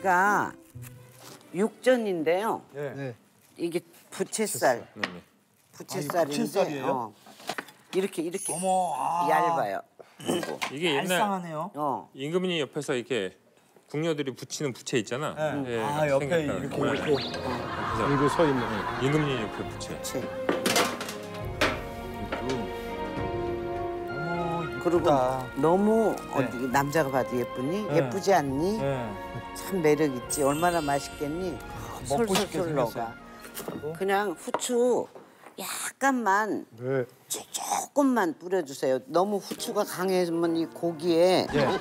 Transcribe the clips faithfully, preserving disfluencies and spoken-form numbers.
여기가 육전인데요. 네. 네. 이게 부채살. 네네. 부채살인데 아, 부채살이에요? 어. 이렇게 이렇게 어머, 아. 얇아요. 이게 옛날 알싸하네요. 어. 임금님 옆에서 이렇게 궁녀들이 붙이는 부채 있잖아. 네. 예, 아, 옆에 생겼다. 이렇게 네. 이렇게. 그리고 서 있는. 네, 임금님 옆에 부채. 부채. 어머, 그리고 이쁘다. 너무 네. 어디 남자가 봐도 예쁘니? 네. 예쁘지 않니? 네. 참 매력 있지. 얼마나 맛있겠니? 먹고 싶게 솔솔솔 녹아. 생겼어요. 그냥 후추 약간만 네. 조금만 뿌려주세요. 너무 후추가 강해지면 이 고기에 네. 어,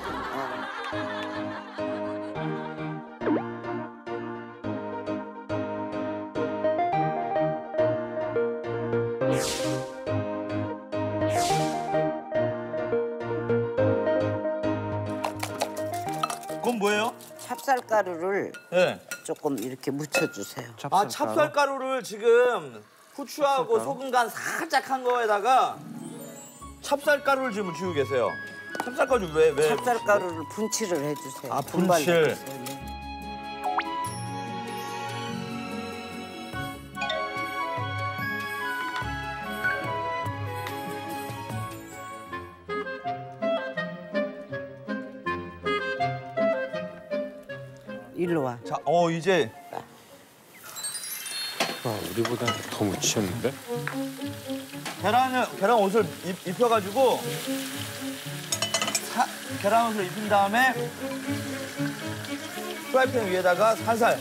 그건 뭐예요? 찹쌀가루를 네. 조금 이렇게 묻혀주세요. 아, 찹쌀가루를 지금 후추하고 소금 간 살짝 한 거에다가 찹쌀가루를 지금 묻히고 계세요. 찹쌀가루 왜, 왜? 찹쌀가루를 분칠을 해주세요. 아, 분발로 분칠. 해주세요. 네. 일로 와. 자, 어, 이제. 아, 우리보다 더 묻히셨는데? 계란을, 계란 옷을 입, 입혀가지고 사, 계란 옷을 입힌 다음에 프라이팬 위에다가 살살.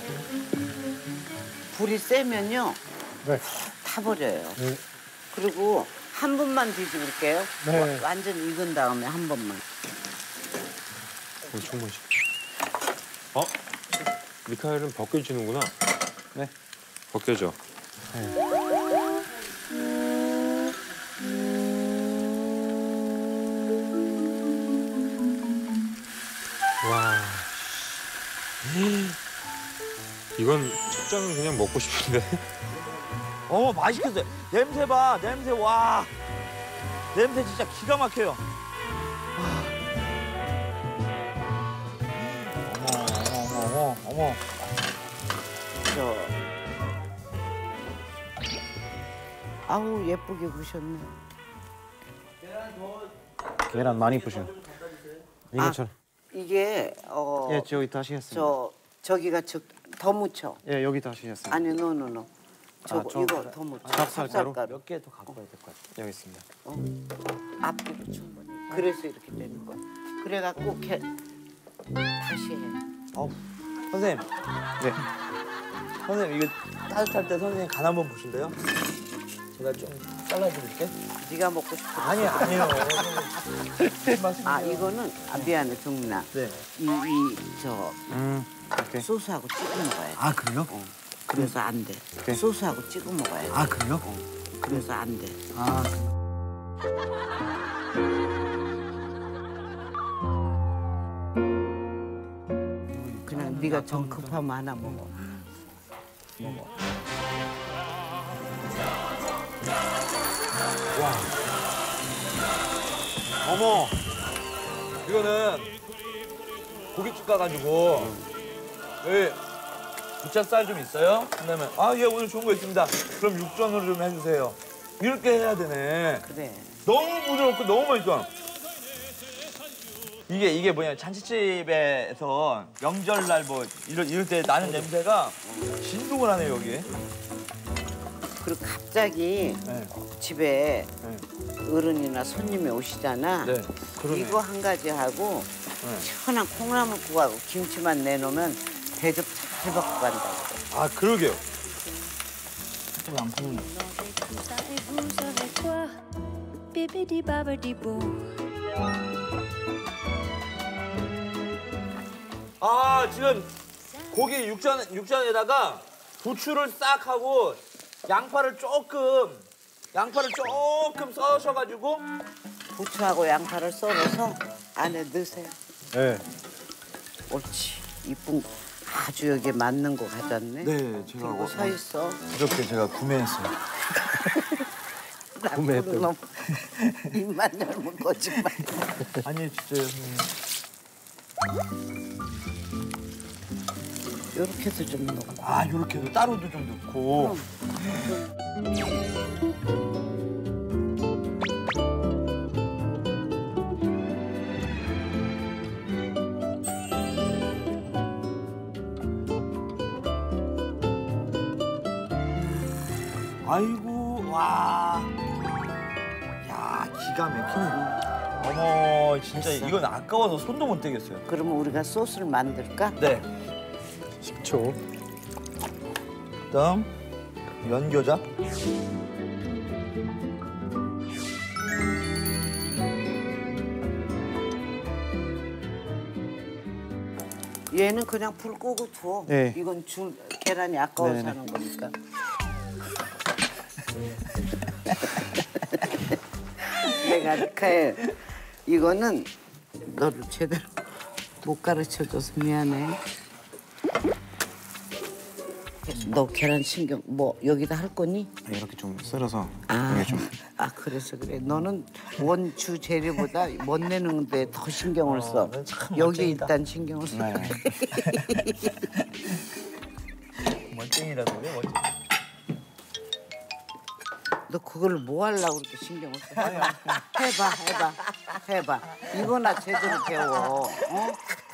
불이 세면요 네. 타버려요. 네. 그리고 한 번만 뒤집을게요. 네. 와- 완전 익은 다음에 한 번만. 엄청 맛있어. 어? 미카엘은 벗겨주는구나. 네. 벗겨줘. 와. 이건 첫 장은 그냥 먹고 싶은데. 어, 맛있겠어요. 냄새 봐, 냄새, 와. 냄새 진짜 기가 막혀요. 와. 어머, 어머, 어머, 어머. 저 아우 예쁘게 구셨네. 계란 많이 부셔. 이것처럼. 이게 어. 예, 저기 다시 했습니다. 저 저기가 저, 더 묻혀. 예, 여기 다시 했습니다. 아니 노노노. 저거 저- 이거 더 묻혀. 찹쌀가루? 몇 개 더 갖고 와야 될 것 같아요. 여기 있습니다. 어. 앞뒤로 충분히. 그래서 이렇게 되는 거야. 그래갖고 개 다시 해. 어우, 선생님. 네. 선생님, 이거 따뜻할 때 선생님 간 한번 보실래요? 제가 좀 잘라드릴게. 네가 먹고 싶은. 아니, 아니에요. 아 이거는 아, 미안해 정민아. 네. 이이저 음, 오케이. 소스하고 찍어 먹어야 돼. 아, 그래요? 어. 그래서 안 돼. 오케이. 소스하고 찍어 먹어야 돼. 아, 그래요? 어. 그래서 안 돼. 아, 그냥 네가 정 급하면 하나 먹어. 먹어. 어머. 이거는 고깃집 가가지고 여기 부채살 좀 있어요? 그다음에 아, 예, 오늘 좋은 거 있습니다. 그럼 육전으로 좀 해주세요. 이렇게 해야 되네. 그래. 너무 부드럽고 너무 맛있어. 이게 이게 뭐냐, 잔치집에서 명절날 뭐 이럴, 이럴 때 나는 냄새가 진동을 하네 여기. 그리고 갑자기 네. 집에 네. 어른이나 손님이 오시잖아. 네. 그러네. 이거 한 가지 하고 네. 시원한 콩나물국하고 김치만 내놓으면 대접 잘 받고 간다고. 아, 그러게요. Ça et vous avec toi, bibidi babidi boo. 아, 지금 고기 육전 육전에다가 부추를 싹 하고 양파를 조금 양파를 조금 써셔가지고 부추하고 양파를 썰어서 안에 넣으세요. 네. 옳지. 이쁜 거. 아주 여기에 맞는 거 가졌네. 네, 제가 그리고 서 있어. 이렇게 제가 구매했어요. 구매했던. 너무 입만 열면 거짓말. 아니, 진짜요, 선생님. 요렇게도 좀 넣고. 아, 요렇게도 따로도 좀 넣고. 아이고, 와. 야, 기가 막히네. 어머, 진짜 됐어. 이건 아까워서 손도 못 대겠어요. 그러면 우리가 소스를 만들까? 네. 식초. 그다음 연교자. 얘는 그냥 불 끄고 두어. 네. 이건 줄 계란이 아까워서 네네. 하는 거니까. 내가 아까 이거는 너를 제대로 못 가르쳐줘서 미안해. 너 계란 신경 뭐 여기다 할 거니? 이렇게 좀 썰어서 아, 이게 좀 아 그래서 그래. 너는 원주 재료보다 멋 내는 데 더 신경을 써. 넌참 여기 멋쟁이다. 일단 신경을 써. 네. 멋쟁이라고 그래, 멋쟁이. 너 그걸 뭐 하려고 그렇게 신경을 써? 해봐, 해봐, 해봐, 해봐. 이거나 제대로 배워. 어?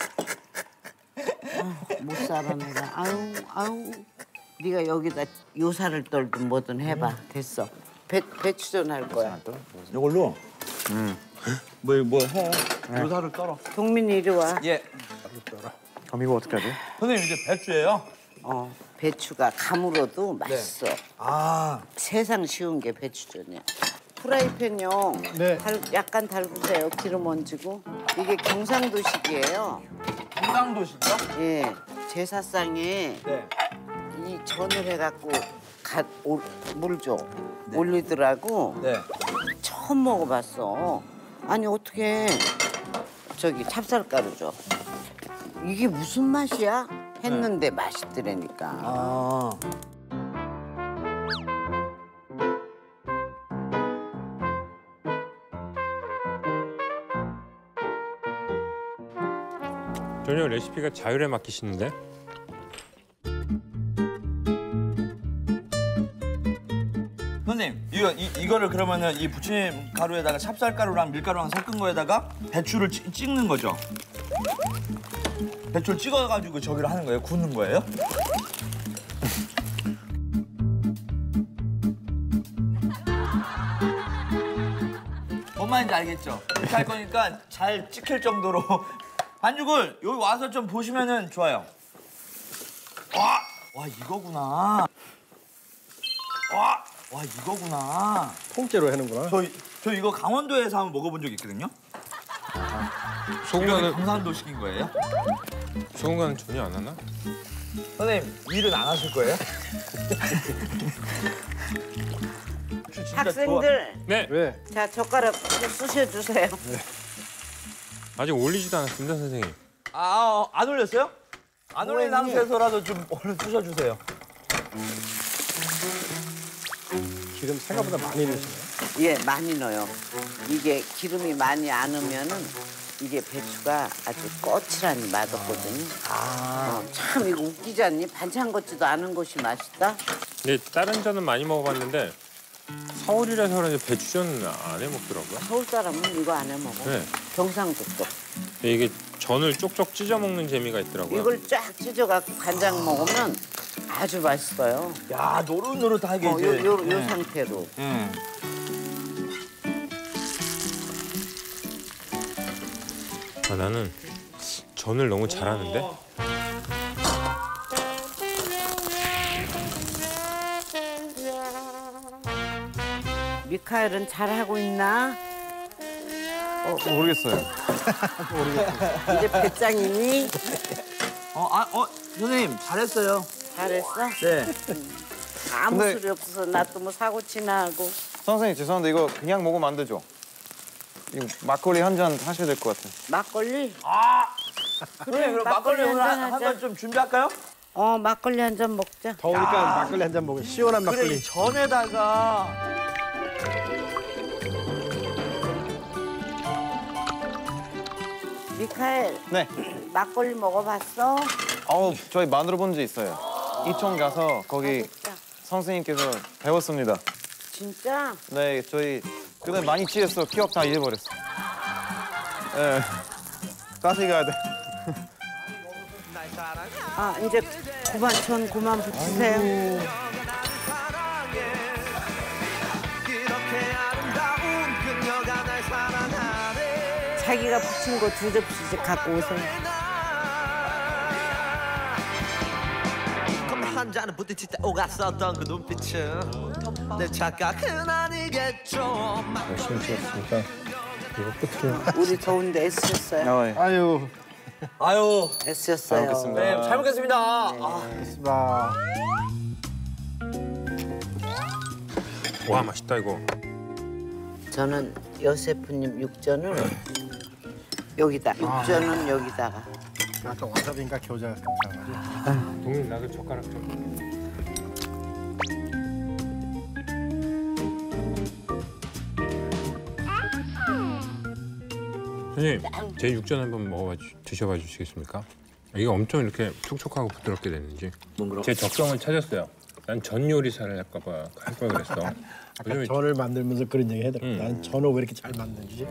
아유, 못 살아 내가. 아유, 아유. 네가 여기다 요사를 떨든 뭐든 해봐. 됐어. 배 배추전 할 거야. 이걸로. 음. 뭐 뭐 해? 요사를 떨어. 동민이 이리 와. 예. 그럼 이거 어떻게 하지? 선생님 이제 배추예요. 어, 배추가 가물어도 맛있어. 아. 세상 쉬운 게 배추전이야. 프라이팬요. 네. 달, 약간 달구세요. 기름 얹고. 이게 경상도식이에요. 경상도시죠? 예, 제사상에 네. 이 전을 해갖고 갓 물 줘. 올리더라고. 네. 처음 먹어봤어. 아니 어떻게 저기 찹쌀가루 줘. 이게 무슨 맛이야? 했는데 맛있더라니까. 아. 전혀 레시피가 자율에 맡기시는데? 선생님, 이거 이, 이거를 그러면은 이 부침 가루에다가 찹쌀가루랑 밀가루랑 섞은 거에다가 배추를 찌, 찍는 거죠? 배추를 찍어가지고 저기를 하는 거예요? 굽는 거예요? 뭔 말인지 알겠죠? 이렇게 할 거니까 잘 찍힐 정도로 반죽을 여기 와서 좀 보시면은 좋아요. 와, 와 이거구나. 와, 와 이거구나. 통째로 하는구나. 저, 저 이거 강원도에서 한번 먹어본 적 있거든요. 이거는 소금간은 경상도식인 거예요? 소금간은 전혀 안 하나? 선생님 일은 안 하실 거예요? 진짜 학생들, 네. 왜? 자 젓가락 쑤셔주세요. 아직 올리지도 않았습니다, 선생님. 좋아. 아, 어, 안 올렸어요? 안 올린 뭐 했니? 상태에서라도 좀 얼른 쑤셔주세요. 기름 생각보다 많이 넣으시네. 예, 많이 넣어요. 이게 기름이 많이 안 으면은 이게 배추가 아주 거칠하니 맛없거든요. 아, 어, 참 이거 웃기지 않니? 반찬 같지도 않은 것이 맛있다. 근데 다른 전은 많이 먹어봤는데 서울이라서 그런지 배추전 안 해 먹더라고요. 서울 사람은 이거 안 해 먹어. 네. 경상도도. 근데 이게 전을 쪽쪽 찢어 먹는 재미가 있더라고요. 이걸 쫙 찢어갖고 간장 먹으면 아주 맛있어요. 야 노릇노릇하게 어, 이제. 요, 요, 요 네. 상태로. 네. 아, 나는 전을 너무 잘하는데? 미카엘은 잘하고 있나? 어, 모르겠어요. 이제 배짱이니? 어, 아, 어, 선생님 잘했어요. 잘했어? 네. 아무 근데- 소리 없어서 나 또 뭐 사고 치나 하고. 선생님 죄송한데 이거 그냥 먹으면 안 되죠? 이거 막걸리 한 잔 하셔야 될 것 같아요. 막걸리? 그래, 그럼 막걸리 막걸리 오늘 한잔 하자. 한잔 좀 준비할까요? 어, 막걸리 한 잔 먹자. 더우니까 막걸리 한 잔 먹으면 시원한 그래, 막걸리. 이 전에다가. 미카엘, 네. 막걸리 먹어봤어? 어우, 저희 만들어 본 적 있어요. 이천 가서 거기 선생님께서 배웠습니다. 진짜? 네, 저희 그때 많이 취했어. 기억 다 잃어버렸어. 네. 다시 가야 돼. 아 이제 그만 전 그만 붙이세요. 자기가 붙인 거 두 접시씩 갖고 오세요. 한 잔을 부딪힐 때 오갔었던 그 눈빛은 내 착각은 아니겠죠. 열심히 찍었으니까 이거 끝이에요. 우리 더운데 애쓰셨어요? 나와요. 아유, 아유, 애쓰셨어요. 잘 먹겠습니다. 네, 잘 먹겠습니다. 아, 알겠습니다. 와 맛있다 이거. 저는 여세프님 육전을 여기다, 육전은 여기다가. 아까 와사비인가 겨자 같잖아. 동민 나그 젓가락 좀. 선생님, 제 육전 한번 먹어봐 주, 드셔봐 주시겠습니까? 이게 엄청 이렇게 촉촉하고 부드럽게 됐는지. 제 적성을 찾았어요. 난 전 요리사를 할까봐 할 걸 그랬어. 아까 요즘에 전을 만들면서 그런 얘기 해더라고. 음. 나는 전을 왜 이렇게 잘 만드는지.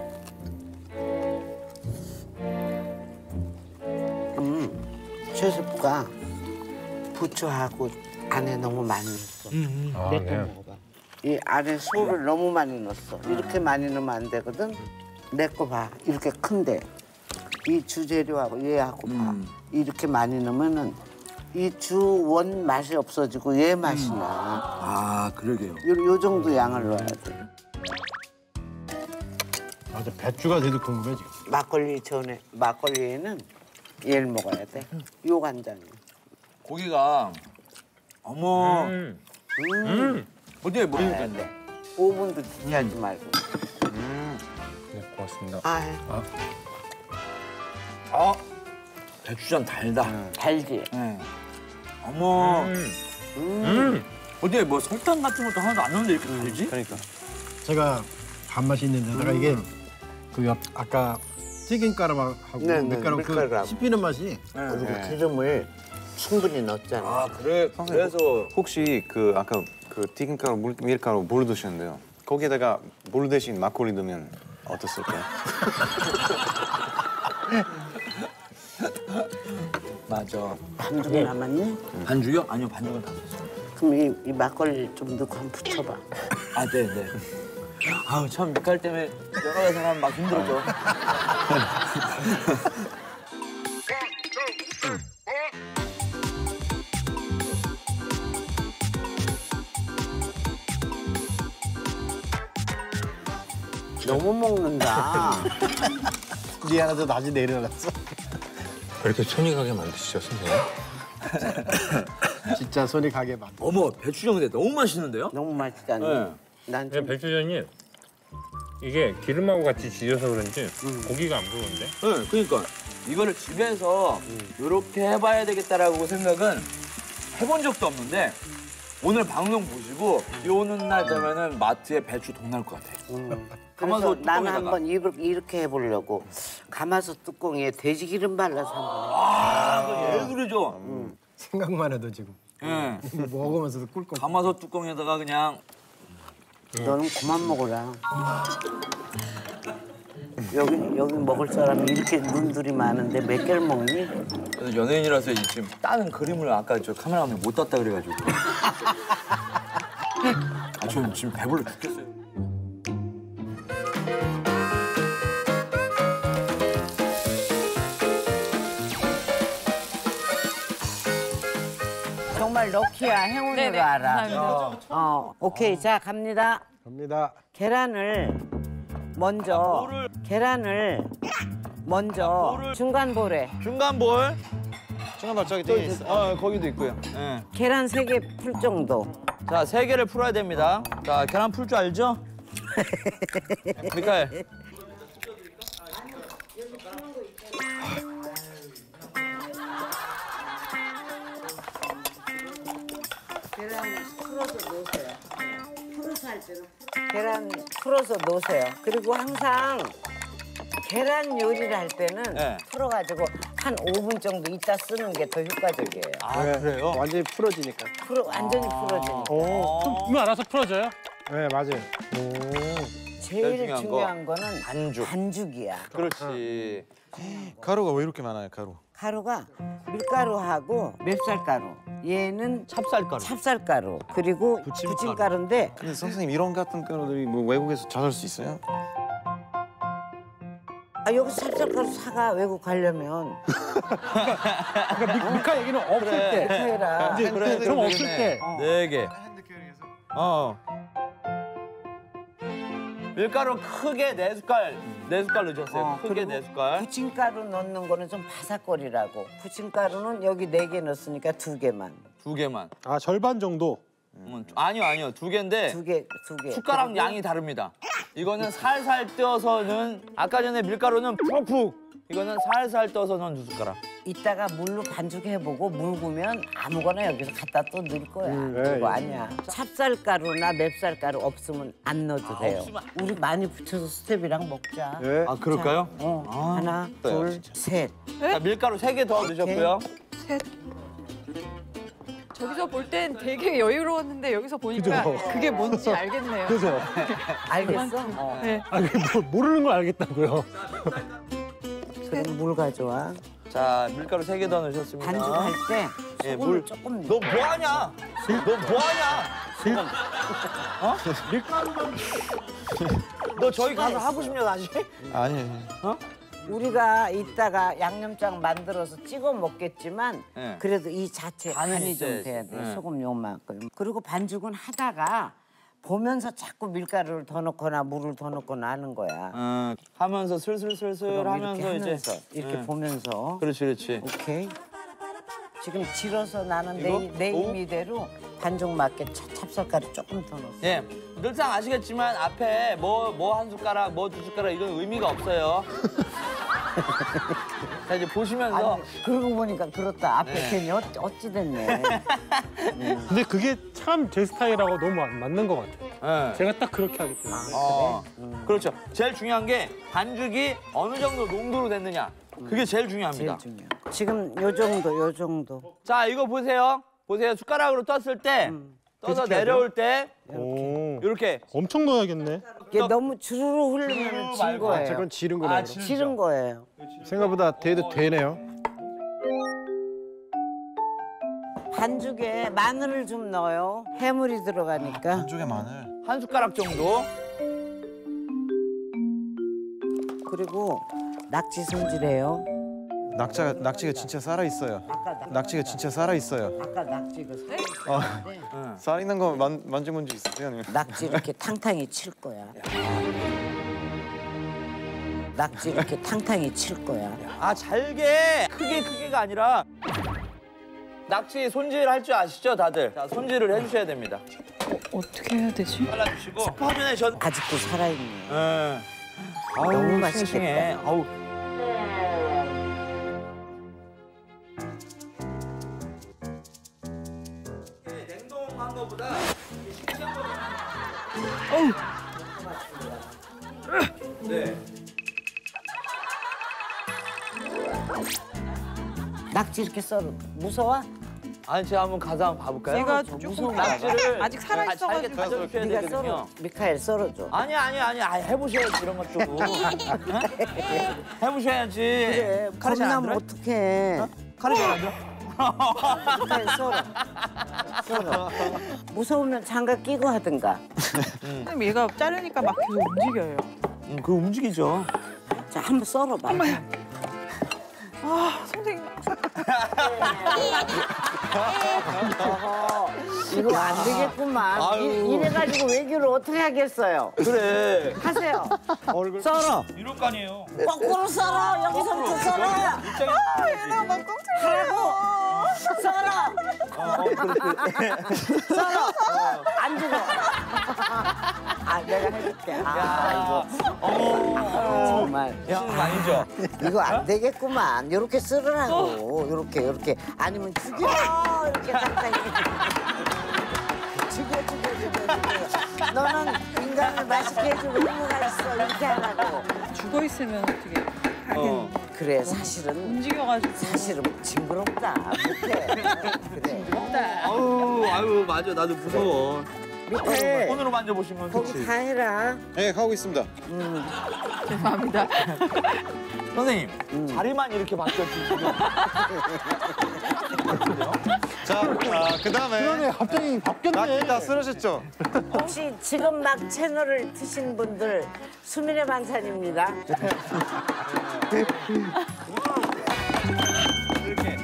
최수부가 부추하고 안에 너무 많이 넣었어. 아, 내 거 네. 먹어봐. 이 안에 소를 너무 많이 넣었어. 이렇게 많이 넣으면 안 되거든. 내 거 봐. 이렇게 큰데. 이 주재료하고 얘하고 봐. 이렇게 많이 넣으면은 이 주원 맛이 없어지고 얘 맛이 나. 아, 그러게요. 요, 요 정도 양을 넣어야 돼. 맞아, 배추가 되게 궁금해 지금. 막걸리 전에 막걸리에는 얘를 먹어야 돼. 요 간장이. 고기가 어머. 음. 음. 어디에 뭐 먹어야 돼. 오 분도 지체하지 말고. 네, 고맙습니다. 아, 해. 아, 배추전 달다. 달지. 네. 어머. 음. 음. 음. 어디에 뭐 설탕 같은 것도 하나도 안 넣는데 이렇게 달지? 그러니까. 제가 밥맛이 있는 데다가 이게 그 옆 아까 튀김가루하고 네, 네, 밀가루 그 밀가루하고. 씹히는 맛이 그리고 기름을 충분히 넣었잖아. 아, 그래. 그래서 혹시 그 아까 그 튀김가루, 물, 밀가루 물 드셨는데요. 거기에다가 물 대신 막걸리 넣으면 어땠을까요? 맞아. 반죽 남았니? 반죽이요? 아니요, 반죽은 다 썼어요. 그럼 이, 이 막걸리 좀 넣고 한번 붙여봐. 아, 네, 네. 아우, 참 밀가루 때문에 여러 가지 사람 막 힘들었죠. 너무 먹는다. 니 하나도 낮이 내려놨어. 왜 이렇게 손이 가게 만드시죠, 선생님? 진짜 손이 가게 만들. 어머, 배추전 근데 너무 맛있는데요? 너무 맛있잖니. 네. 난 그냥 좀 배추전이 이게 기름하고 같이 지져서 그런지 고기가 안 부러운데? 네, 그러니까 이거를 집에서 이렇게 해봐야 되겠다라고 생각은 해본 적도 없는데 오늘 방송 보시고 비 오는 날 되면은 마트에 배추 돈 나올 것 같아요. 음. 가마솥 그래서 나는 뚜껑에다가. 한번 이렇게, 이렇게 해보려고 가마솥 뚜껑에 돼지 기름 발라서 한번 아, 그왜 그러죠? 생각만 해도 지금 예. 먹으면서도 꿀꺽. 가마솥 뚜껑에다가 그냥 해. 너는 그만 먹어라. 여기 여기 먹을 사람이 이렇게 눈들이 많은데 몇 개를 먹니? 그래서 연예인이라서 이 지금 따는 그림을 아까 저 카메라맨 못 땄다 그래가지고. 아, 저 지금 배불러 죽겠어요. 정말 럭키야 행운으로 네네, 알아. 감사합니다. 어, 오케이 자 갑니다. 갑니다. 계란을 먼저 계란을 먼저 중간 볼에 중간 볼. 중간 저기 뒤에 있어. 어, 거기도 있고요. 예. 계란 세 개 풀 정도. 자, 세 개를 풀어야 됩니다. 자, 계란 풀 줄 알죠? 미카엘. 계란 풀어서 놓으세요. 풀어서 할 때는 계란 풀어서 놓으세요. 그리고 항상 계란 요리를 할 때는 네. 풀어가지고 한 오 분 정도 있다 쓰는 게 더 효과적이에요. 아 그래요? 완전히 풀어지니까. 풀어, 완전히 풀어지니까. 오, 그럼 알아서 풀어져요? 네, 맞아요. 제일 중요한 중요한, 거. 거는 반죽. 반죽이야. 그렇지. 가루가 왜 이렇게 많아요, 가루? 가루가 밀가루하고 맵쌀가루. 얘는 찹쌀가루. 찹쌀가루. 그리고 부침가루인데 근데 선생님 이런 같은 가루들이 뭐 외국에서 찾을 수 있어요? 아, 여기 찹쌀가루 사가 외국 가려면 그러니까 미, 미카 얘기는 없을 때. 해라. 이제 그래, 그럼 그래, 없을 그래. 때. 네 개. 어. 밀가루 크게 네 숟갈, 네 숟갈 넣으셨어요. 어, 크게 그리고 네 숟갈. 부침가루 넣는 거는 좀 바삭거리라고. 부침가루는 여기 네 개 넣었으니까 두 개만. 두 개만. 아, 절반 정도. 음, 아니요, 아니요. 두 개인데 두 개, 두 개. 숟가락 그리고 양이 다릅니다. 이거는 살살 떠서는 아까 전에 밀가루는 푹푹. 이거는 살살 떠서 넣은 두 숟가락. 이따가 물로 반죽해보고 묽으면 아무거나 여기서 갖다 또 넣을 거야. 네, 그거 예. 아니야. 찹쌀가루나 맵쌀가루 없으면 안 넣어도 돼요. 없으면 우리 많이 붙여서 스텝이랑 먹자. 네. 아 그럴까요? 어, 하나, 그래요, 둘, 셋. 자, 밀가루 세 개 더 넣으셨고요. 저기서 볼 땐 되게 여유로웠는데 여기서 보니까 그죠? 그게 뭔지 알겠네요. 그죠? 알겠어? 어. 네. 아, 뭐, 모르는 걸 알겠다고요. 그럼 물 가져와. 자, 밀가루 세 개 더 넣으셨습니다. 반죽할 때 예, 소금을 물. 조금 넣어. 너 뭐하냐? 너 뭐하냐? 어? 밀가루만. 너 저희 가서 하고 싶냐 다시? 아니, 우리가 이따가 양념장 만들어서 찍어 먹겠지만 네. 그래도 이 자체 간은 간이 좀 있어야지. 돼야 돼. 네. 소금 요만큼. 그리고 반죽은 하다가 보면서 자꾸 밀가루를 더 넣거나 물을 더 넣거나 하는 거야. 어, 하면서 슬슬슬슬 그럼 하면서 이렇게 이제 하면서 이렇게 네. 보면서. 그렇지, 그렇지. 오케이. 지금 질어서 나는 내, 이거? 내 오? 임의대로 반죽 맞게 차, 찹쌀가루 조금 더 넣었어. 예, 늘상 아시겠지만 앞에 뭐 뭐 한 숟가락, 뭐 두 숟가락 이건 의미가 없어요. 자 이제 보시면서 아니, 그러고 보니까 그렇다. 앞에 네. 괜히 어찌, 어찌 됐네. 근데 그게 참 제 스타일하고 너무 안 맞는 것 같아요. 예. 제가 딱 그렇게 하기 때문에. 어, 그렇죠. 제일 중요한 게 반죽이 어느 정도 농도로 됐느냐. 그게 제일 중요합니다. 제일 중요해. 지금 요 정도, 요 정도. 자 이거 보세요. 보세요. 숟가락으로 떴을 때 떠서 내려올 때 오, 이렇게 엄청 넣어야겠네. 이게 너무 주르르 흐르면 진 말고. 거예요. 저건 지른 거네요. 아, 그럼. 지- 지른 거예요. 생각보다 돼도 되네요. 반죽에 마늘을 좀 넣어요. 해물이 들어가니까. 반죽에 마늘. 한 숟가락 정도. 그리고 낙지 손질해요. 낙지가 낙지가 진짜 살아 있어요. 아까 낙- 낙지가 진짜 살아 있어요. 아까 낙지 이거 어, 응. 살 있는 거 만, 만져본 적 있으세요? 아니면? 낙지 이렇게 탕탕이 칠 거야. 낙지 이렇게 탕탕이 칠 거야. 아 잘게 크게 크게가 아니라 낙지 손질 할 줄 아시죠 다들? 자 손질을 해주셔야 됩니다. 어떻게 해야 되지? 잘라주시고 스파전에 전. 아직도 살아있네. 예. 너무 아우, 맛있겠다. 싱싱해. 아우. 냉동한 거보다 싱싱한 거. 네. 낙지 이렇게 썰어. 무서워? 아니 제가 한번 가서 한번 봐볼까요? 제가 저 조금 무서운 낙지를 아직 살아있어가지고. 잘게 다져주셔야 네가 되거든요. 썰어. 미카엘 썰어줘. 아니 아니 아니 아, 해보셔야지 이런 것도. 응? 해보셔야지. 그래. 칼이 잘안 겁나면 들어? 어떡해. 칼이 잘안 들어? 미카엘 썰어. 썰어. 무서우면 장갑 끼고 하든가. 선생님 얘가 자르니까 막 계속 움직여요. 음, 그 움직이죠. 자, 한번 썰어봐. 아 선생님. 이거 안 되겠구만. 아유. 이, 이래가지고 외교를 어떻게 하겠어요? 그래. 하세요. 썰어. 이럴 거 아니에요. 거꾸로 썰어. 여기서부터 썰어. 얘가 막 꽁틀. 하라고. 썰어. 어, 그렇게. 썰어. 안 죽어. 아, 내가 해줄게. 아, 이거. 아, 정말. 쓰는 거 아니죠? 이거 안 되겠구만. 요렇게 썰으라고. 요렇게, 요렇게. 아니면 죽여. 이렇게 간단히. 죽여, 죽여, 죽여, 죽여. 너는 인간을 맛있게 해주고 의무가 있어. 이렇게 하라고. 죽어 있으면 어떻게? 어. 그래 사실은 움직여가지고. 사실은 징그럽다. 못해. 그래. 아유, 아유, 맞아. 나도 무서워. 밑에 손으로 만져보시면 거기 그렇지. 다 해라. 네, 하고 있습니다. 죄송합니다. 선생님, 음. 자리만 이렇게 바뀌었지 지금. 자, 아, 그다음에 그러네 갑자기 바뀌었네. 낙지 다 쓰러졌죠? 혹시 지금 막 채널을 트신 분들 수민의 반찬입니다. 이렇게.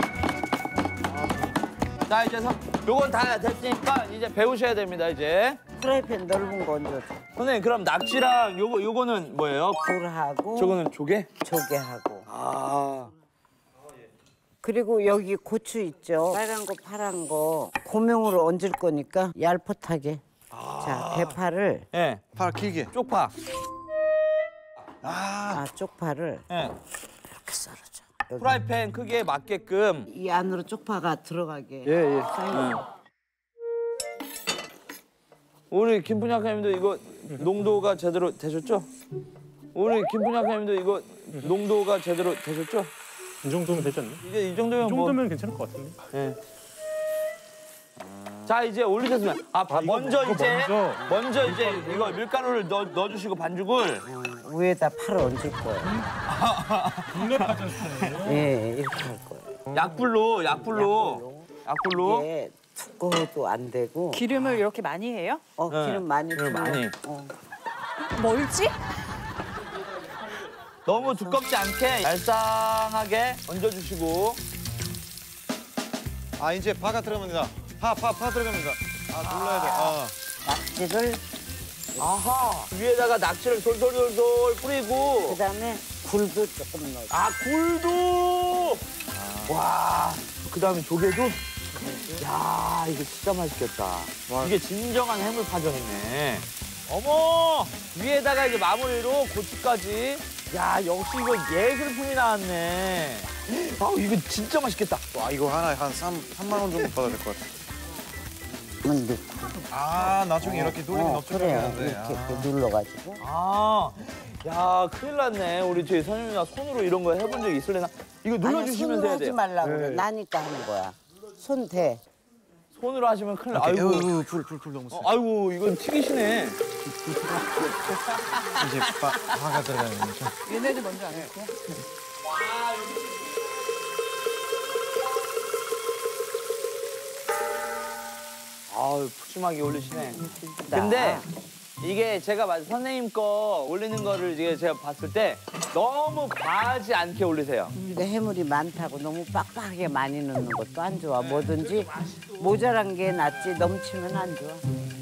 자, 이제 선, 요건 다 됐으니까 이제 배우셔야 됩니다, 이제. 프라이팬 넓은 거 얹어줘. 선생님, 그럼 낙지랑 요거, 요거는 뭐예요? 굴하고 저거는 조개? 조개하고. 아. 그리고 여기 고추 있죠. 빨간 거 파란 거 고명으로 얹을 거니까 얄풋하게. 자 대파를 예. 네. 팔 길게. 쪽파. 아 쪽파를 예. 네. 이렇게 썰어줘. 여기. 프라이팬 크기에 맞게끔. 이 안으로 쪽파가 들어가게. 예, 예. 쌓여. 우리 김풍 작가님도 이거 농도가 제대로 되셨죠? 우리 김풍 작가님도 이거 농도가 제대로 되셨죠? 이 정도면 되지 않나? 이제 이 정도면 이 뭐. 정도면 괜찮을 것 같은데. 예. 자 이제 올리셨으면 아 바- 먼저 이거 이제 먼저. 먼저 이제 이거 밀가루를 넣어 넣어주시고 반죽을 위에다 파를 얹을 거예요. 국내 파전 스타일이에요? 예 이렇게 할 거예요. 약불로 약불로 약불로 이게 두꺼워도 안 되고. 기름을 이렇게 많이 해요? 어 네. 기름 많이 기름 주면, 많이. 어. 멀지? 너무 두껍지 않게 얄쌍하게 얹어주시고 아, 이제 파가 들어갑니다. 파, 파, 파 들어갑니다. 아, 눌러야 돼. 아. 낙지를 아하 위에다가 낙지를 솔솔솔솔 뿌리고 그다음에 굴도 조금 넣어. 아 굴도 와 그다음에 조개도 야 이거 진짜 맛있겠다 이게 진정한 해물파전이네 어머 위에다가 이제 마무리로 고추까지 야 역시 이거 예술품이 나왔네 아 이거 진짜 맛있겠다 와, 이거 하나에 한 삼, 삼만 원 정도 받아야 될 것 같아. 넣고. 아, 나중에 이렇게 돌리면 어, 어떻게 그래요. 하는데. 이렇게, 이렇게 눌러가지고. 아, 야 큰일 났네 우리 저희 선생님이나 손으로 이런 거 해본 적 있을래나 이거 눌러주시면 아니, 돼야 손으로 하지 돼요 말라고 그래. 네. 나니까 하는 거야. 손 대. 손으로 하시면 큰일 나 아이고, 아이고 불, 불, 불 너무 세. 어, 아이고 이건 튀기시네 이제 파, 파가 들어가는 거죠. 얘네들 먼저 안 할게요. 아유 푸짐하게 올리시네. 근데 이게 제가 봤- 선생님 거 올리는 거를 이게 제가 봤을 때 너무 과하지 않게 올리세요. 우리가 해물이 많다고 너무 빡빡하게 많이 넣는 것도 안 좋아. 뭐든지 모자란 게 낫지 넘치면 안 좋아.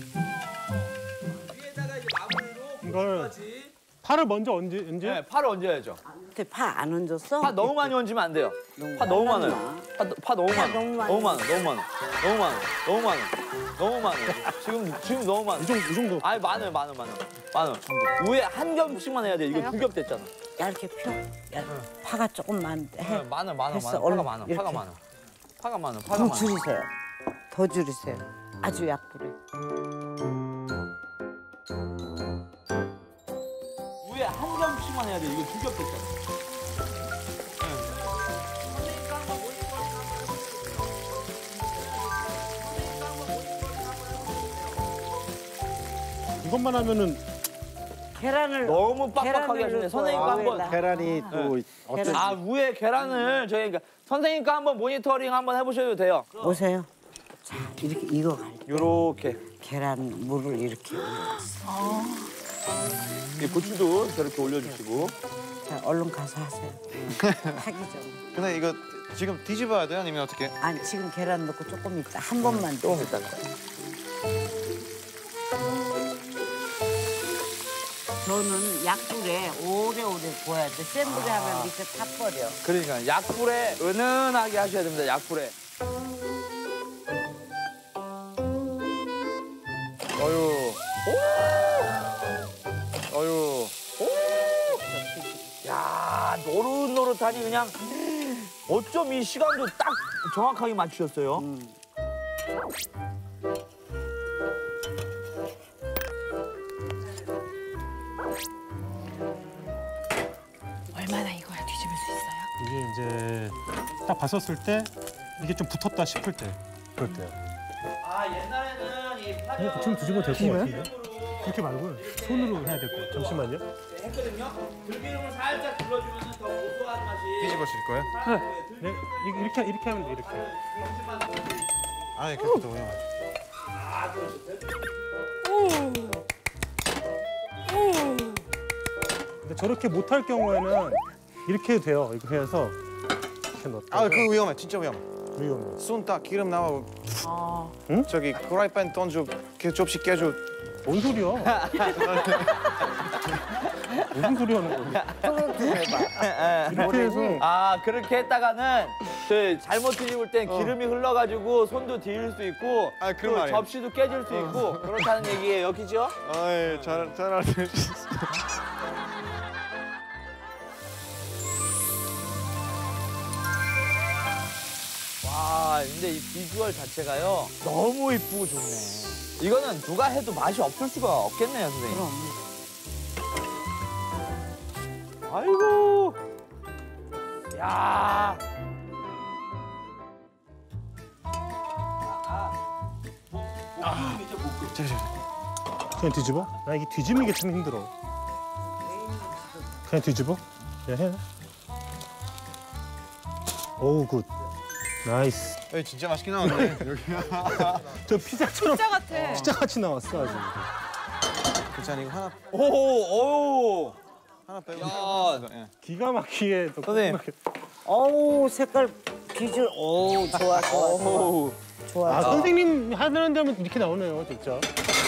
위에다가 이제 마무리로 이걸 파를 먼저 얹지, 얹지? 네, 파를 얹어야죠. 근데 파 안 얹었어? 파 너무 많이 얹으면 안 돼요. 너무 파 너무 많았나? 많아요. 파, 파 너무 파 많아. 너무 많이 너무 많아. 너무 많아. 너무 많아. 너무 많아. 너무 많아. 지금 지금 너무 많아. 이 정도, 이 정도. 아니 많아요, 많아, 많아. 많아. 위에 한 겹씩만 해야 돼. 이거 두 겹 됐잖아. 얇게 펴. 얇 파가 조금만 해. 네, 많아, 많아, 됐어, 많아. 얼른 파가 많아. 파가 이렇게. 많아. 파가 많아. 파가 더 많아. 줄이세요. 더 줄이세요. 아주 약불에. 위에 한 겹씩만 해야 돼. 이거 두 겹 됐잖아. 이것만 하면은 계란을 너무 빡빡하게 계란을 하시네. 넣을 선생님 거 거야, 한번. 위에다. 계란이 또 어떤 아 위에 계란을 저희 그러니까 선생님 거 한번 모니터링 한번 해보셔도 돼요. 보세요. 자 이렇게 익어갈 때 요렇게. 계란 물을 이렇게 올려놨어. 이 고추도 저렇게 올려주시고. 자 얼른 가서 하세요. 하기 전에. 근데 이거 지금 뒤집어야 돼요? 아니면 어떻게? 아니 지금 계란 넣고 조금 있다 한 번만 조금 더. 있다가. 저는 약불에 오래오래 구워야 돼. 센 불에 하면 밑에 타버려. 그러니까 약불에 은은하게 하셔야 됩니다. 약불에. 어유. 오! 어유. 오! 야, 노릇노릇하니 그냥 어쩜 이 시간도 딱 정확하게 맞추셨어요. 음. 얼마나 익어야 뒤집을 수 있어요? 봤었을 때 이게 좀 붙었다 싶을 때 그럴 때. 아 옛날에는 이 어, 지금 뒤집어 될 것 같은데? 그렇게 말고 손으로 해야 될 것 같아요. 잠시만요. 했거든요. 들기름을 살짝 둘러주면 더 고소한 맛이. 뒤집어질 거예요? 네, 이- 이렇게 이렇게 하면 돼 이렇게. 아니 그것도 왜요? 근데 저렇게 못할 경우에는 이렇게 해도 돼요. 이거 해서 이렇게 넣었다. 아 그거 위험해, 진짜 위험해. 위험해. 손 딱 기름 나와. 아. 응? 저기 프라이팬 던져, 그 접시 깨줘. 뭔 소리야? 무슨 소리 하는 거야? 이렇게 해서 아 그렇게 했다가는 저 잘못 뒤집을 땐 기름이 흘러가지고 손도 뒤일 수 있고 아, 그런 또 말이에요. 접시도 깨질 수 있고 그렇다는 얘기예요, 그죠? 아이 잘 잘 알네. 와 근데 이 비주얼 자체가요 너무 이쁘고 좋네. 이거는 누가 해도 맛이 없을 수가 없겠네요, 선생님. 그럼. 아이고. 야. 그냥 뒤집어? 나 이게 뒤집는 게 참 힘들어. 그냥 뒤집어? 그냥 해. 오우 굿. 나이스. 에이, 진짜 맛있게 나왔네. 여기. 저 피자처럼 진짜 같아. 피자 같이 나왔어 아주. 괜찮아 이거 하나 오, 오. 하나 빼고. 야. 예. 기가 막히게 또 선생님. 어우 색깔 비주얼. 오 좋아 좋아 좋아. 오. 좋아. 아 선생님 하는 데면 이렇게 나오네요 진짜.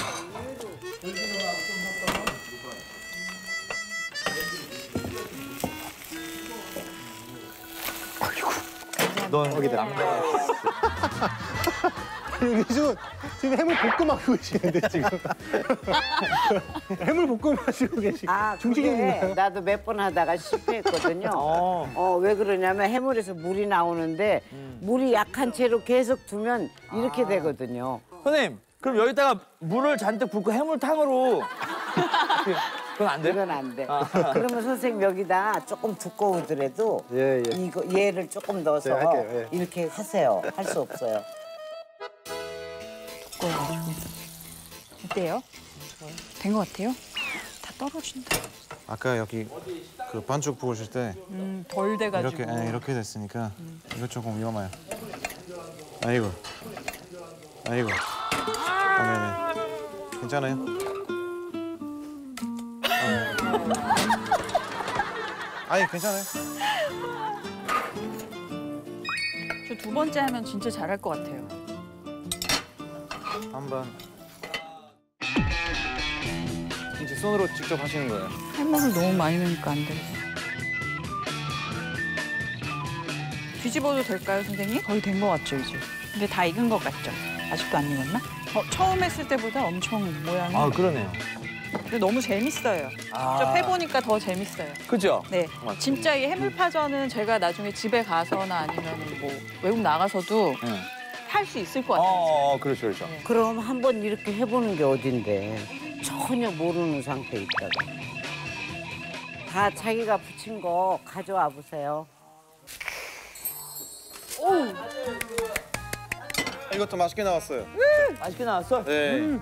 넌 여기다. 여기 지금 지금 해물 볶음 하고 계시는데 지금. 해물 볶음 하시고 계시. 아, 그게 중식인가요? 나도 몇 번 하다가 실패했거든요. 어. 어, 왜 그러냐면 해물에서 물이 나오는데 물이 약한 채로 계속 두면 이렇게 되거든요. 선생님, 그럼 여기다가 물을 잔뜩 붓고 해물탕으로 그건 안 돼요? 그건 안 돼. 그러면 선생님 여기다 조금 두꺼우더라도 예, 예. 이거 얘를 조금 넣어서 네, 할게요, 예. 이렇게 하세요. 할 수 없어요. 어때요? 된 것 같아요? 다 떨어진다. 아까 여기 그 반죽 부으실 때 음, 덜 돼가지고. 이렇게 예, 이렇게 됐으니까 이거 조금 위험해요. 아이고. 아이고. 아, 네네. 괜찮아요? 아니 괜찮아요. 저 두 번째 하면 진짜 잘할 것 같아요. 한번. 이제 손으로 직접 하시는 거예요. 해물을 너무 많이 넣으니까 안 돼. 뒤집어도 될까요, 선생님? 거의 된 것 같죠, 이제? 근데 다 익은 것 같죠? 아직도 안 익었나? 어, 처음 했을 때보다 엄청 모양이. 아, 그러네요. 근데 너무 재밌어요. 아. 직접 해보니까 더 재밌어요. 그죠? 네, 진짜 이 해물파전은 제가 나중에 집에 가서나 아니면 뭐 외국 나가서도 네. 할 수 있을 것 같아요. 어, 어, 그렇죠, 그렇죠. 그럼 한번 이렇게 해보는 게 어딘데 전혀 모르는 상태에 있다가 다 자기가 부친 거 가져와 보세요. 이것도 맛있게 나왔어요. 맛있게 나왔어? 네. 음.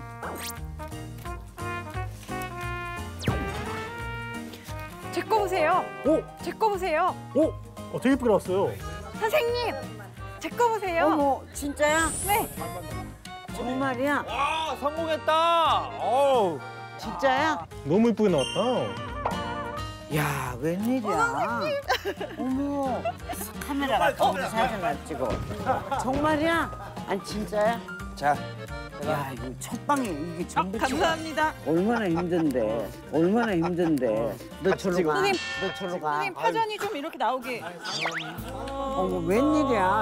제 거 보세요. 오, 제 거 보세요. 오, 어, 되게 예쁘게 나왔어요. 선생님, 제 거 보세요. 어머 진짜야? 네. 정말이야? 와, 성공했다. 어우. 진짜야? 너무 예쁘게 나왔다. 야 웬일이야? 어머 카메라가 거기 사진을 찍어. 정말이야? 아니 진짜야? 자, 야 이거 첫 방에 이게 어, 전부 감사합니다. 얼마나 힘든데 얼마나 힘든데 너 절로 가. 선생님. 너 절로 가. 선생님 파전이 좀 이렇게 나오게. 어머 웬일이야?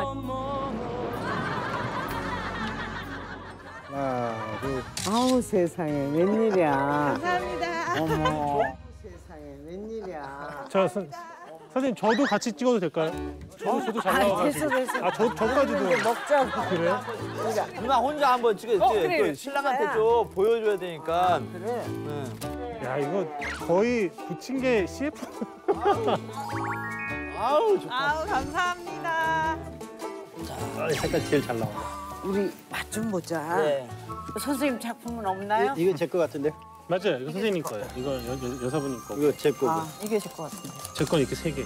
하나, 둘. 아우 세상에 웬일이야? 감사합니다. 어머 세상에 웬일이야? 자, 선, 선생님 저도 같이 찍어도 될까요? 저도 저도 잘 아이, 나와가지고. 됐어 됐어. 아, 저 저까지도. 이제 먹자고. 그래요? 누나 혼자 한번 찍어. 어, 그래. 그 신랑한테 좀 보여줘야 되니까. 그래. 네. 야, 이거 거의 부친 게 씨에프. 아우 좋다. 아우 감사합니다. 아, 색깔 제일 잘 나와. 우리 맛 좀 보자. 네. 선생님 작품은 없나요? 이거 제 거 같은데? 맞아요. 이거 선생님 거예요. 이거 여, 여, 여사분님 거. 이거 제 거고. 아. 이게 제 거 같은데. 제 건 이렇게 세 개.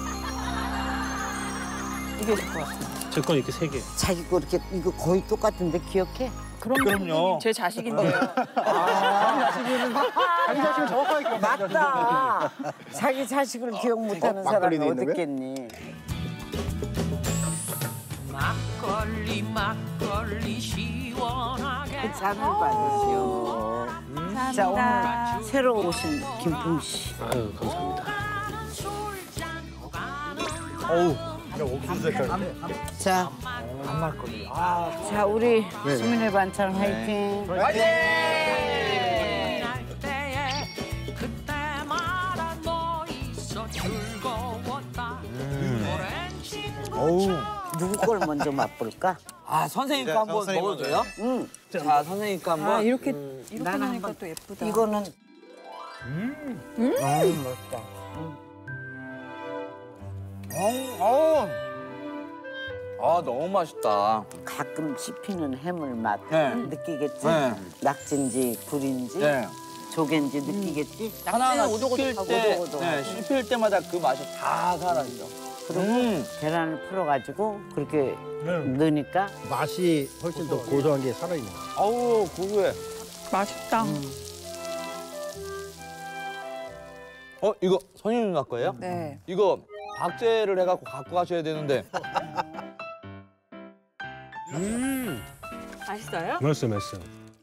이게 제 거 같은데. 제 건 이렇게 세 개. 자기 거 이렇게 이거 거의 똑같은데 기억해? 그럼요. 제 자식인데요. 자기 자식은 정확하게 기억. 맞다. 자기 자식을 기억 못하는 어, 사람이 막걸리도 있는 거야? 어딨겠니? 막걸리 막걸리 시원하게 잔을 받으시오. 자 오늘 새로 오신 김풍 씨. 아유 감사합니다. 어우. 자, 자 우리 수민의 반찬 화이팅. 그때마다 너 있어 즐거웠다 어우. 누구 걸 먼저 맛볼까? 아 선생님 거 한번 선생님 먹어도 돼요? 응. 자 선생님 거 한번. 아 이렇게 이렇게 나는 하니까 한번- 또 예쁘다. 이거는 음. 음, 맛있다. 어우. 아 너무 맛있다. 가끔 씹히는 해물 맛 네. 느끼겠지? 네. 낙지인지 굴인지 네. 조개인지 느끼겠지? 하나하나 낙지는 씹힐 오독오독하고 때, 오독오독하고. 네, 씹힐 때마다 그 맛이 다 사라지죠. 그리고 음. 계란을 풀어가지고 그렇게 넣으니까 맛이 훨씬 더 고소한 게 살아있는 거야. 아우 고소해. 맛있다. 어 이거 선생님 누나 거예요? 네. 이거 박제를 해갖고 갖고 가셔야 되는데. 맛있어요? 맛있어요, 맛있어요.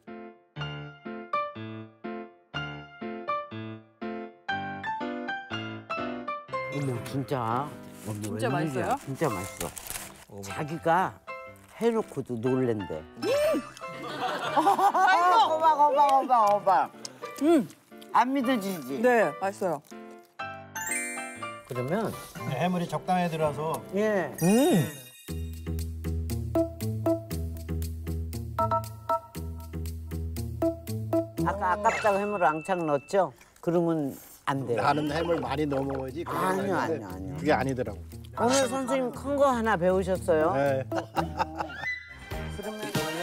어머 진짜 어머, 진짜 웬일이야. 맛있어요? 진짜 맛있어. 자기가 해놓고도 놀랜대. 아, 거봐 거봐 거봐 거봐. 음. 안 믿어지지? 네, 맛있어요. 그러면 해물이 적당히 들어서 예. 음. 아까 아깝다고 해물 왕창 넣었죠? 그러면 안 돼요. 나는 해물 많이 넣어 먹어야지. 그런 아니요, 생각인데 아니요, 아니요. 그게 아니더라고. 오늘 선생님 큰 거 하나 배우셨어요? 네. 그러면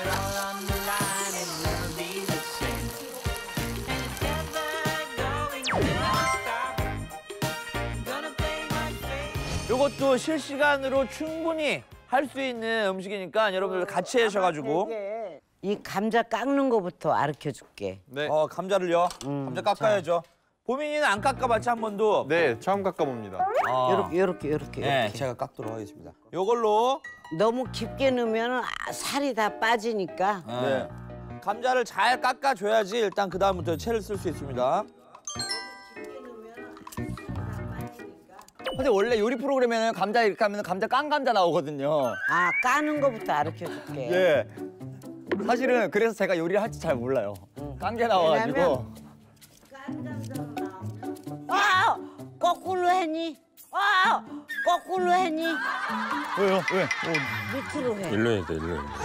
이것도 실시간으로 충분히 할 수 있는 음식이니까 여러분들 같이 하셔가지고. 이 감자 깎는 거부터 가르쳐 줄게. 네. 어 감자를요. 감자 깎아야죠. 보민이는 안 깎아봤지 한 번도. 네, 처음 깎아봅니다. 아. 요렇게 요렇게 요렇게 네, 요렇게. 제가 깎도록 하겠습니다. 요걸로 너무 깊게 넣으면 살이 다 빠지니까. 네. 감자를 잘 깎아줘야지 일단 그 다음부터 채를 쓸 수 있습니다. 근데 원래 요리 프로그램에는 감자 이렇게 하면 감자 깐 감자 나오거든요. 아 까는 거부터 가르쳐 줄게. 예. 사실은 그래서 제가 요리를 할지 잘 몰라요. 깐 게 나와가지고. 아 거꾸로 했니? 아 거꾸로 했니? 왜요? 왜? 밑으로 해. 일로 해야 돼, 일로 해야 돼.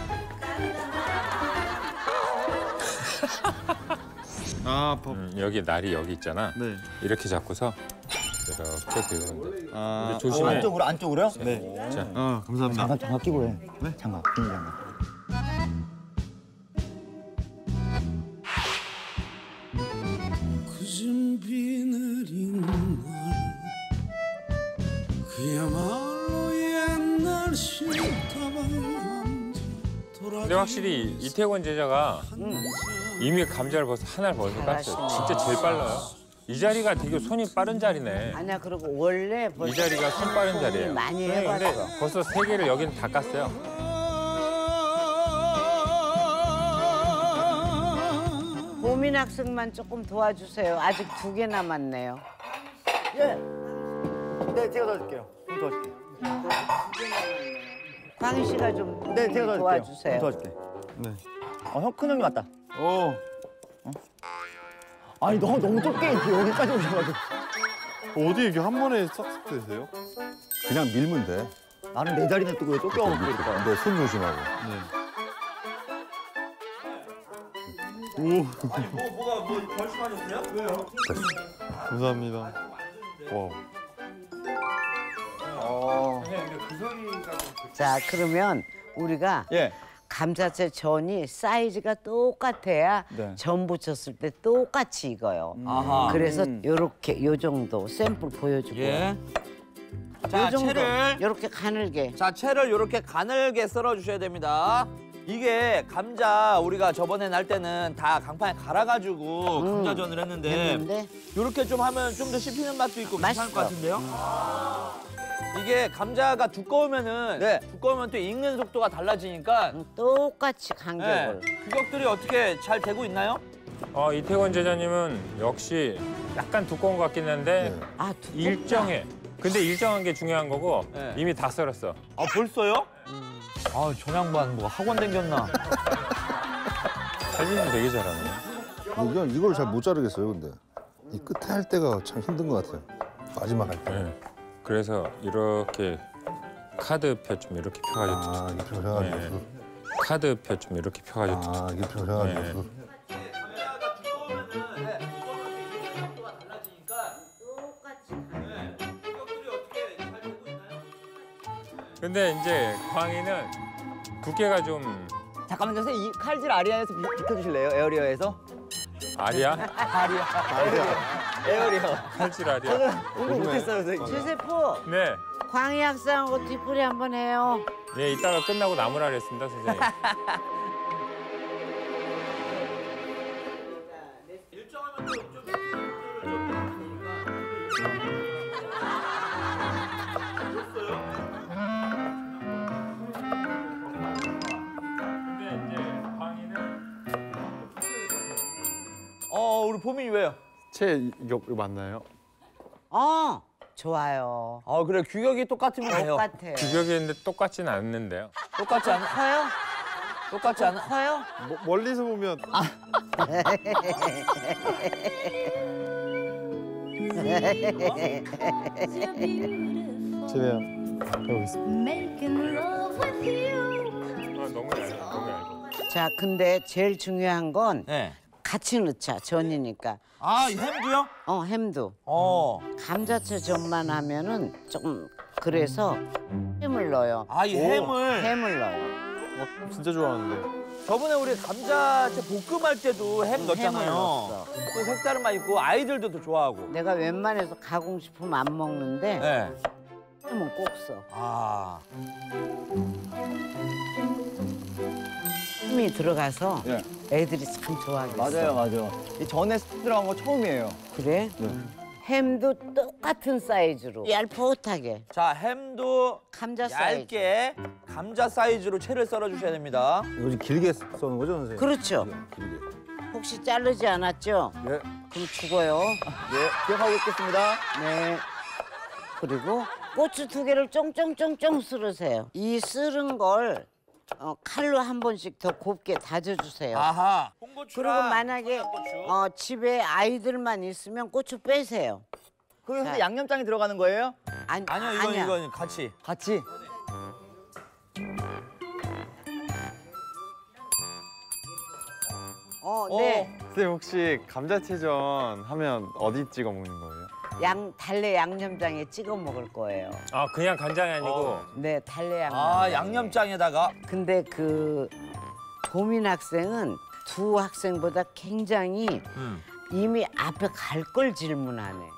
아, 법. 음, 여기 날이 여기 있잖아. 네. 이렇게 잡고서 이렇게 들면 돼. 아, 근데 조심해. 안쪽으로 안쪽으로요? 네. 자, 아, 감사합니다. 장갑 장갑 끼고 해. 네? 장갑 비닐 장갑. 그중 비 내리는 날 그야말로 옛날 실타방 근데 확실히 이태권 제자가 이미 감자를 벌써 하나를 벌써 깠어요. 진짜 제일 빨라요. 이 자리가 되게 손이 빠른 자리네. 아니야 그리고 원래 이 자리가 손 빠른 자리예요. 많이 근데 해봤어. 벌써 세 개를 여기는 다 깠어요. 보민 학생만 조금 도와주세요. 아직 두 개 남았네요. 예. 네, 제가 도와줄게요. 좀 도와줄게요. 광희 씨가 좀 네, 제가 도와줄게요. 도와주세요. 좀 도와줄게. 네. 어, 형 큰 형님 왔다. 오. 어? 아니 너무 너무 좁게 이렇게 여기까지 오셔가지고. 어디 이렇게 한 번에 싹싹 되세요? 그냥 밀면 돼. 나는 내 자리는 또 왜 좁게 오고 그러니까. 근데 손 조심하고. 오. 아니 뭐 뭐가 뭐 결심하셨어요? 왜요? 감사합니다. 와. 자, 그러면 우리가 예. 감자채 전이 사이즈가 똑같아야 네. 전 부쳤을 때 똑같이 익어요. 아하. 그래서 음. 요렇게 요 정도 샘플 보여주고. 예. 요 자, 정도 채를 요렇게 가늘게. 자, 채를 이렇게 가늘게 썰어 주셔야 됩니다. 이게 감자 우리가 저번에 날 때는 다 강판에 갈아가지고 음, 감자전을 했는데 했는데 이렇게 좀 하면 좀 더 씹히는 맛도 있고 괜찮을 것 맛있어. 같은데요? 이게 감자가 두꺼우면은 네. 두꺼우면 또 익는 속도가 달라지니까 음, 똑같이 간격을. 네. 규격들이 어떻게 잘 되고 있나요? 어, 이태권 제자님은 역시 약간 두꺼운 것 같긴 한데 아, 두껍다. 일정해. 근데 일정한 게 중요한 거고 네. 이미 다 썰었어. 아, 벌써요? 아, 저 양반 뭐 학원 다녔나? 사진도 되게 잘하네. 이건 이걸 잘 못 자르겠어요, 근데. 이 끝에 할 때가 참 힘든 것 같아요. 마지막 할 때. 네. 그래서 이렇게 카드표 좀 이렇게 펴가지고 아, 이게 펴셔가지고. 네. 카드표 좀 이렇게 펴가지고 아, 이게 펴셔가지고. 네. 감자가 두꺼우면은 네, 두꺼우면 또 익는 속도가 달라지니까 똑같이 네. 규격들이 어떻게 잘 되고 있나요? 근데 이제 광희는 두께가 좀 잠깐만요, 선생님. 이 칼질 아리아에서 비, 비켜주실래요? 에어리어에서? 아리야? 아리아. 에어리어. 칼질 아리야? 오늘 못했어요, 선생님. 주세포, 네. 광희 학생하고 뒷풀이 한번 해요. 네, 이따가 끝나고 나무라 그랬습니다, 선생님. 일정하면 좀 좀 좀 근데 이제 광희는 어, 우리 보민이 왜요? 채 이거 맞나요? 어, 좋아요. 아, 그래. 규격이 똑같으면 돼요. 똑같아요. 규격인데 똑같지는 않는데요. 똑같지 않아? 커요? 똑같지 않아? 커요? 뭐, 멀리서 보면 최대한 해보겠습니다. Making love with you. 아, 너무 얇아, 너무 얇아. 자, 근데 제일 중요한 건 네. 같이 넣자, 전이니까. 아, 이 햄도요? 어, 햄도. 어. 감자채 전만 하면은 조금 그래서 햄을 넣어요. 아, 이 햄을. 햄을 넣어요. 어, 진짜 좋아하는데. 저번에 우리 감자채 볶음할 때도 햄 넣었잖아요. 햄을 넣었어. 그 색다른 맛 있고 아이들도 더 좋아하고. 내가 웬만해서 가공식품 안 먹는데 네. 햄은 꼭 써. 아. 햄이 들어가서 예. 애들이 참 좋아하겠어. 맞아요, 맞아요. 이 전에 스프 들어간 거 처음이에요. 그래? 햄도 똑같은 사이즈로 얄풋하게. 자, 햄도 감자 사이즈. 얇게 감자 사이즈로 채를 썰어 주셔야 됩니다. 이거 좀 길게 써는 거죠, 선생님? 그렇죠. 길게. 혹시 자르지 않았죠? 예. 그럼 죽어요. 예, 기억하고 있겠습니다. 네. 그리고 고추 두 개를 쫑쫑쫑쫑 썰으세요. 이 썰은 걸 어, 칼로 한 번씩 더 곱게 다져주세요. 아하. 그리고 홍고추랑 만약에 청양고추. 어, 집에 아이들만 있으면 고추 빼세요. 그리고 자. 선생님 양념장이 들어가는 거예요? 아니, 아니요, 이건 아니야. 이건 같이. 같이. 어, 어. 네. 선생님 혹시 감자채전 하면 어디 찍어 먹는 거예요? 양 달래 양념장에 찍어 먹을 거예요. 아, 그냥 간장이 아니고 네, 달래 양념. 아, 양념장에다가. 근데 그 보민 학생은 두 학생보다 굉장히 음. 이미 앞에 갈 걸 질문하네.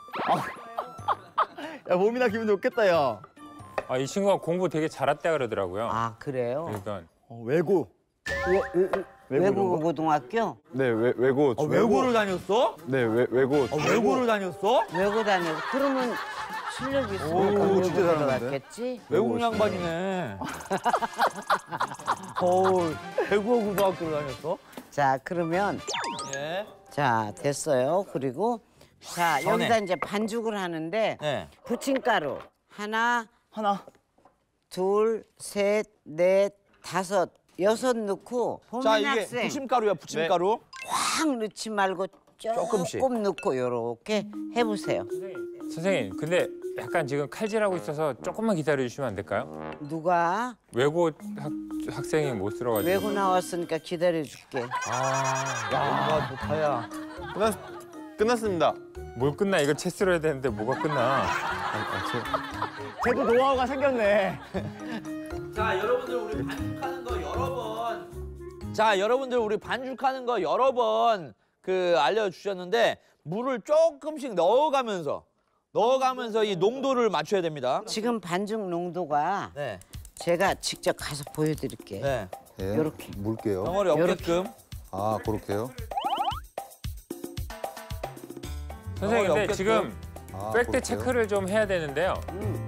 야, 몸이나 기분 좋겠다, 야. 아, 이 친구가 공부 되게 잘했다 그러더라고요. 아, 그래요? 그러니까 어, 외고. 외, 외, 외국 고등학교? 네, 외, 외고. 어, 외고를 다녔어? 네, 외, 외고. 어, 외고를 다녔어? 외고 다녀서 그러면 실력 있으니까 오, 외고 진짜 잘하는데? 들어갔겠지? 외국 양반이네. 어우, 외고 고등학교를 다녔어? 자, 그러면 예. 자, 됐어요. 그리고 자, 전에. 여기다 이제 반죽을 하는데 네. 부침가루 하나, 하나. 둘, 셋, 넷, 다섯, 여섯 넣고 보민 자, 이게 학생 부침가루야, 부침가루. 확 넣지 말고 조금씩. 조금 넣고 요렇게 해보세요. 선생님, 근데 약간 지금 칼질하고 있어서 조금만 기다려 주시면 안 될까요? 누가 외고 학, 학생이 못 들어가지고. 외고 나왔으니까 기다려줄게. 아, 야, 좋다야. 끝났, 끝났습니다. 뭘 끝나? 이거 체스로 해야 되는데 뭐가 끝나? 쟤도 노하우가 생겼네. 자, 여러분들 우리 반죽하는 거 여러 번. 자, 여러분들 우리 반죽하는 거 여러 번 그 알려주셨는데 물을 조금씩 넣어가면서 넣어가면서 이 농도를 맞춰야 됩니다. 지금 반죽 농도가 네. 제가 직접 가서 보여드릴게요. 네. 예, 요렇게. 물게요. 덩어리 없게끔. 아, 그렇게요? 선생님 근데 없겠죠? 지금 아, 팩트 그렇게요? 체크를 좀 해야 되는데요. 음.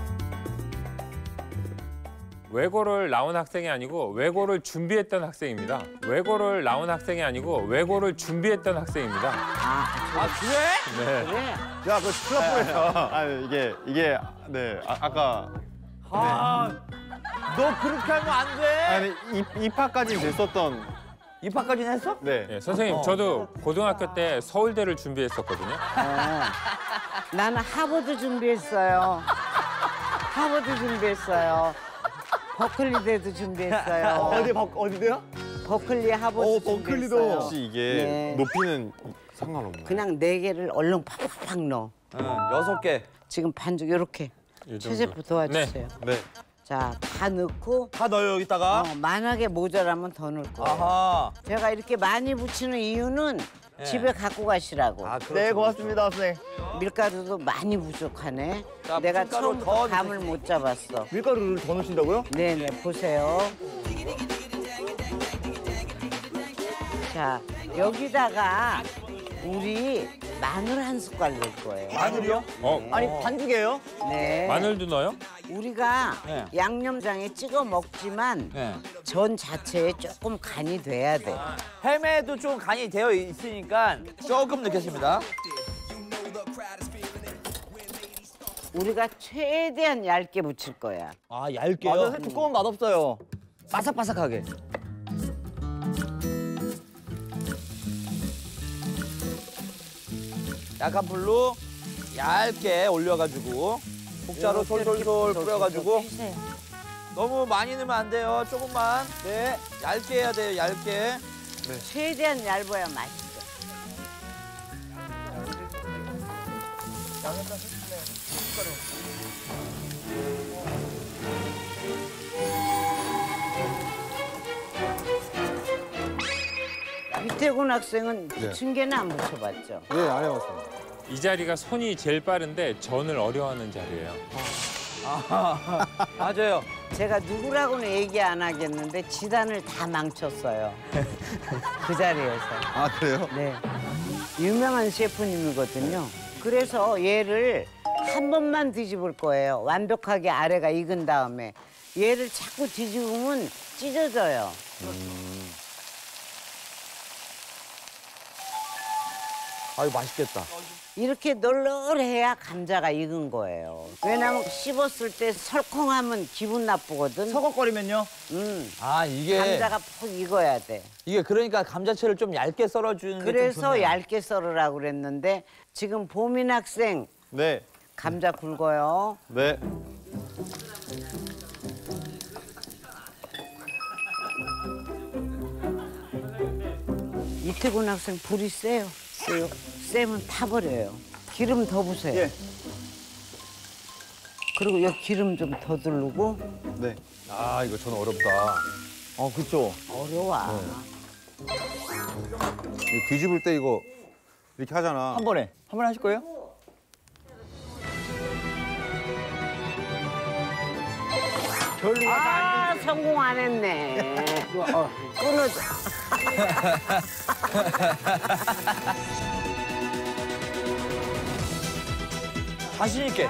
외고를 나온 학생이 아니고 외고를 준비했던 학생입니다. 외고를 나온 학생이 아니고 외고를 준비했던 학생입니다. 아, 그래? 네. 그래. 야, 그거 클럽보에서. 아니, 이게, 이게, 네, 아, 아까. 아, 너 그렇게 하면 안 돼. 아니, 입, 입학까지 됐었던. 입학까지는 했어? 네. 네, 선생님 어. 저도 고등학교 때 서울대를 준비했었거든요. 어. 나는 하버드 준비했어요. 하버드 준비했어요. 버클리대도 준비했어요. 어디 버, 어디대요? 버클리 하버드 오, 버클리도. 준비했어요. 혹시 이게 네. 높이는 상관없나요? 그냥 네 개를 얼른 팍팍팍 넣어. 응, 여섯 개. 지금 반죽 이렇게 이 정도. 채제프 도와주세요. 네. 자, 다 넣고 다 넣어요, 여기다가. 어, 만약에 모자라면 더 넣을 거예요. 아하. 제가 이렇게 많이 붙이는 이유는 네. 집에 갖고 가시라고. 아, 그렇죠, 네, 고맙습니다, 선생님. 밀가루도 많이 부족하네. 자, 내가 밀가루 처음부터 더 감을 못 잡았어. 밀가루를 더 넣으신다고요? 네네, 보세요. 자, 여기다가 우리 마늘 한 숟갈 넣을 거예요. 마늘이요? 어, 아니, 반죽이에요? 네. 마늘도 넣어요? 우리가 네. 양념장에 찍어 먹지만 네. 전 자체에 조금 간이 돼야 돼. 햄에도 좀 간이 되어 있으니까 조금 넣겠습니다. 우리가 최대한 얇게 붙일 거야. 아, 얇게요? 맞아요, 선생님 두꺼우면 맛없어요. 바삭바삭하게. 약간 불로 얇게 올려가지고 국자로 이렇게 솔솔솔 이렇게 뿌려가지고 피세요. 너무 많이 넣으면 안 돼요. 조금만. 네. 얇게 해야 돼요. 얇게. 최대한 얇아야 맛있어. 이태곤 학생은 부침개는 안 붙여봤죠? 네, 안 해봤습니다. 이 자리가 손이 제일 빠른데 전을 어려워하는 자리예요. 아, 맞아요. 제가 누구라고는 얘기 안 하겠는데 지단을 다 망쳤어요. 그 자리에서. 아, 그래요? 네. 유명한 셰프님이거든요. 그래서 얘를 한 번만 뒤집을 거예요. 완벽하게 아래가 익은 다음에. 얘를 자꾸 뒤집으면 찢어져요. 아유, 맛있겠다. 이렇게 널널해야 감자가 익은 거예요. 왜냐면 씹었을 때 설컹하면 기분 나쁘거든. 서걱거리면요? 음. 아, 이게 감자가 푹 익어야 돼. 이게 그러니까 감자채를 좀 얇게 썰어주는 게 좀 그래서 좋네요. 얇게 썰으라고 그랬는데 지금 보민 학생 네. 감자 굵어요. 네. 이태곤 학생 불이 세요. 세요. 세면 타버려요. 기름 더 부세요. 예. 그리고 여기 기름 좀 더 두르고. 네. 아, 이거 전 어렵다. 어, 그쵸. 어려워. 이거 뒤집을 때 이거 이렇게 하잖아. 한 번에. 한 번에 하실 거예요? 아, 성공 안 했네. 어, 끊어져. 자신 있게.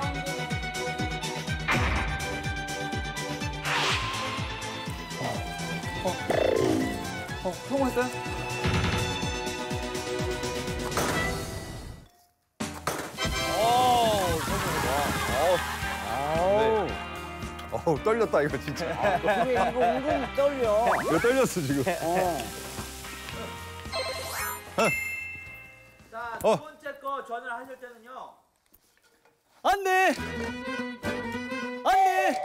어, 어, 성공했어요? 오, 성공이다. 어우, 떨렸다, 이거 진짜. 그래, 이거 은근히 떨려. 이거 떨렸어, 지금. 어. 자, 두 번째 거 전을 하실 때는요. 안 돼! 안 돼!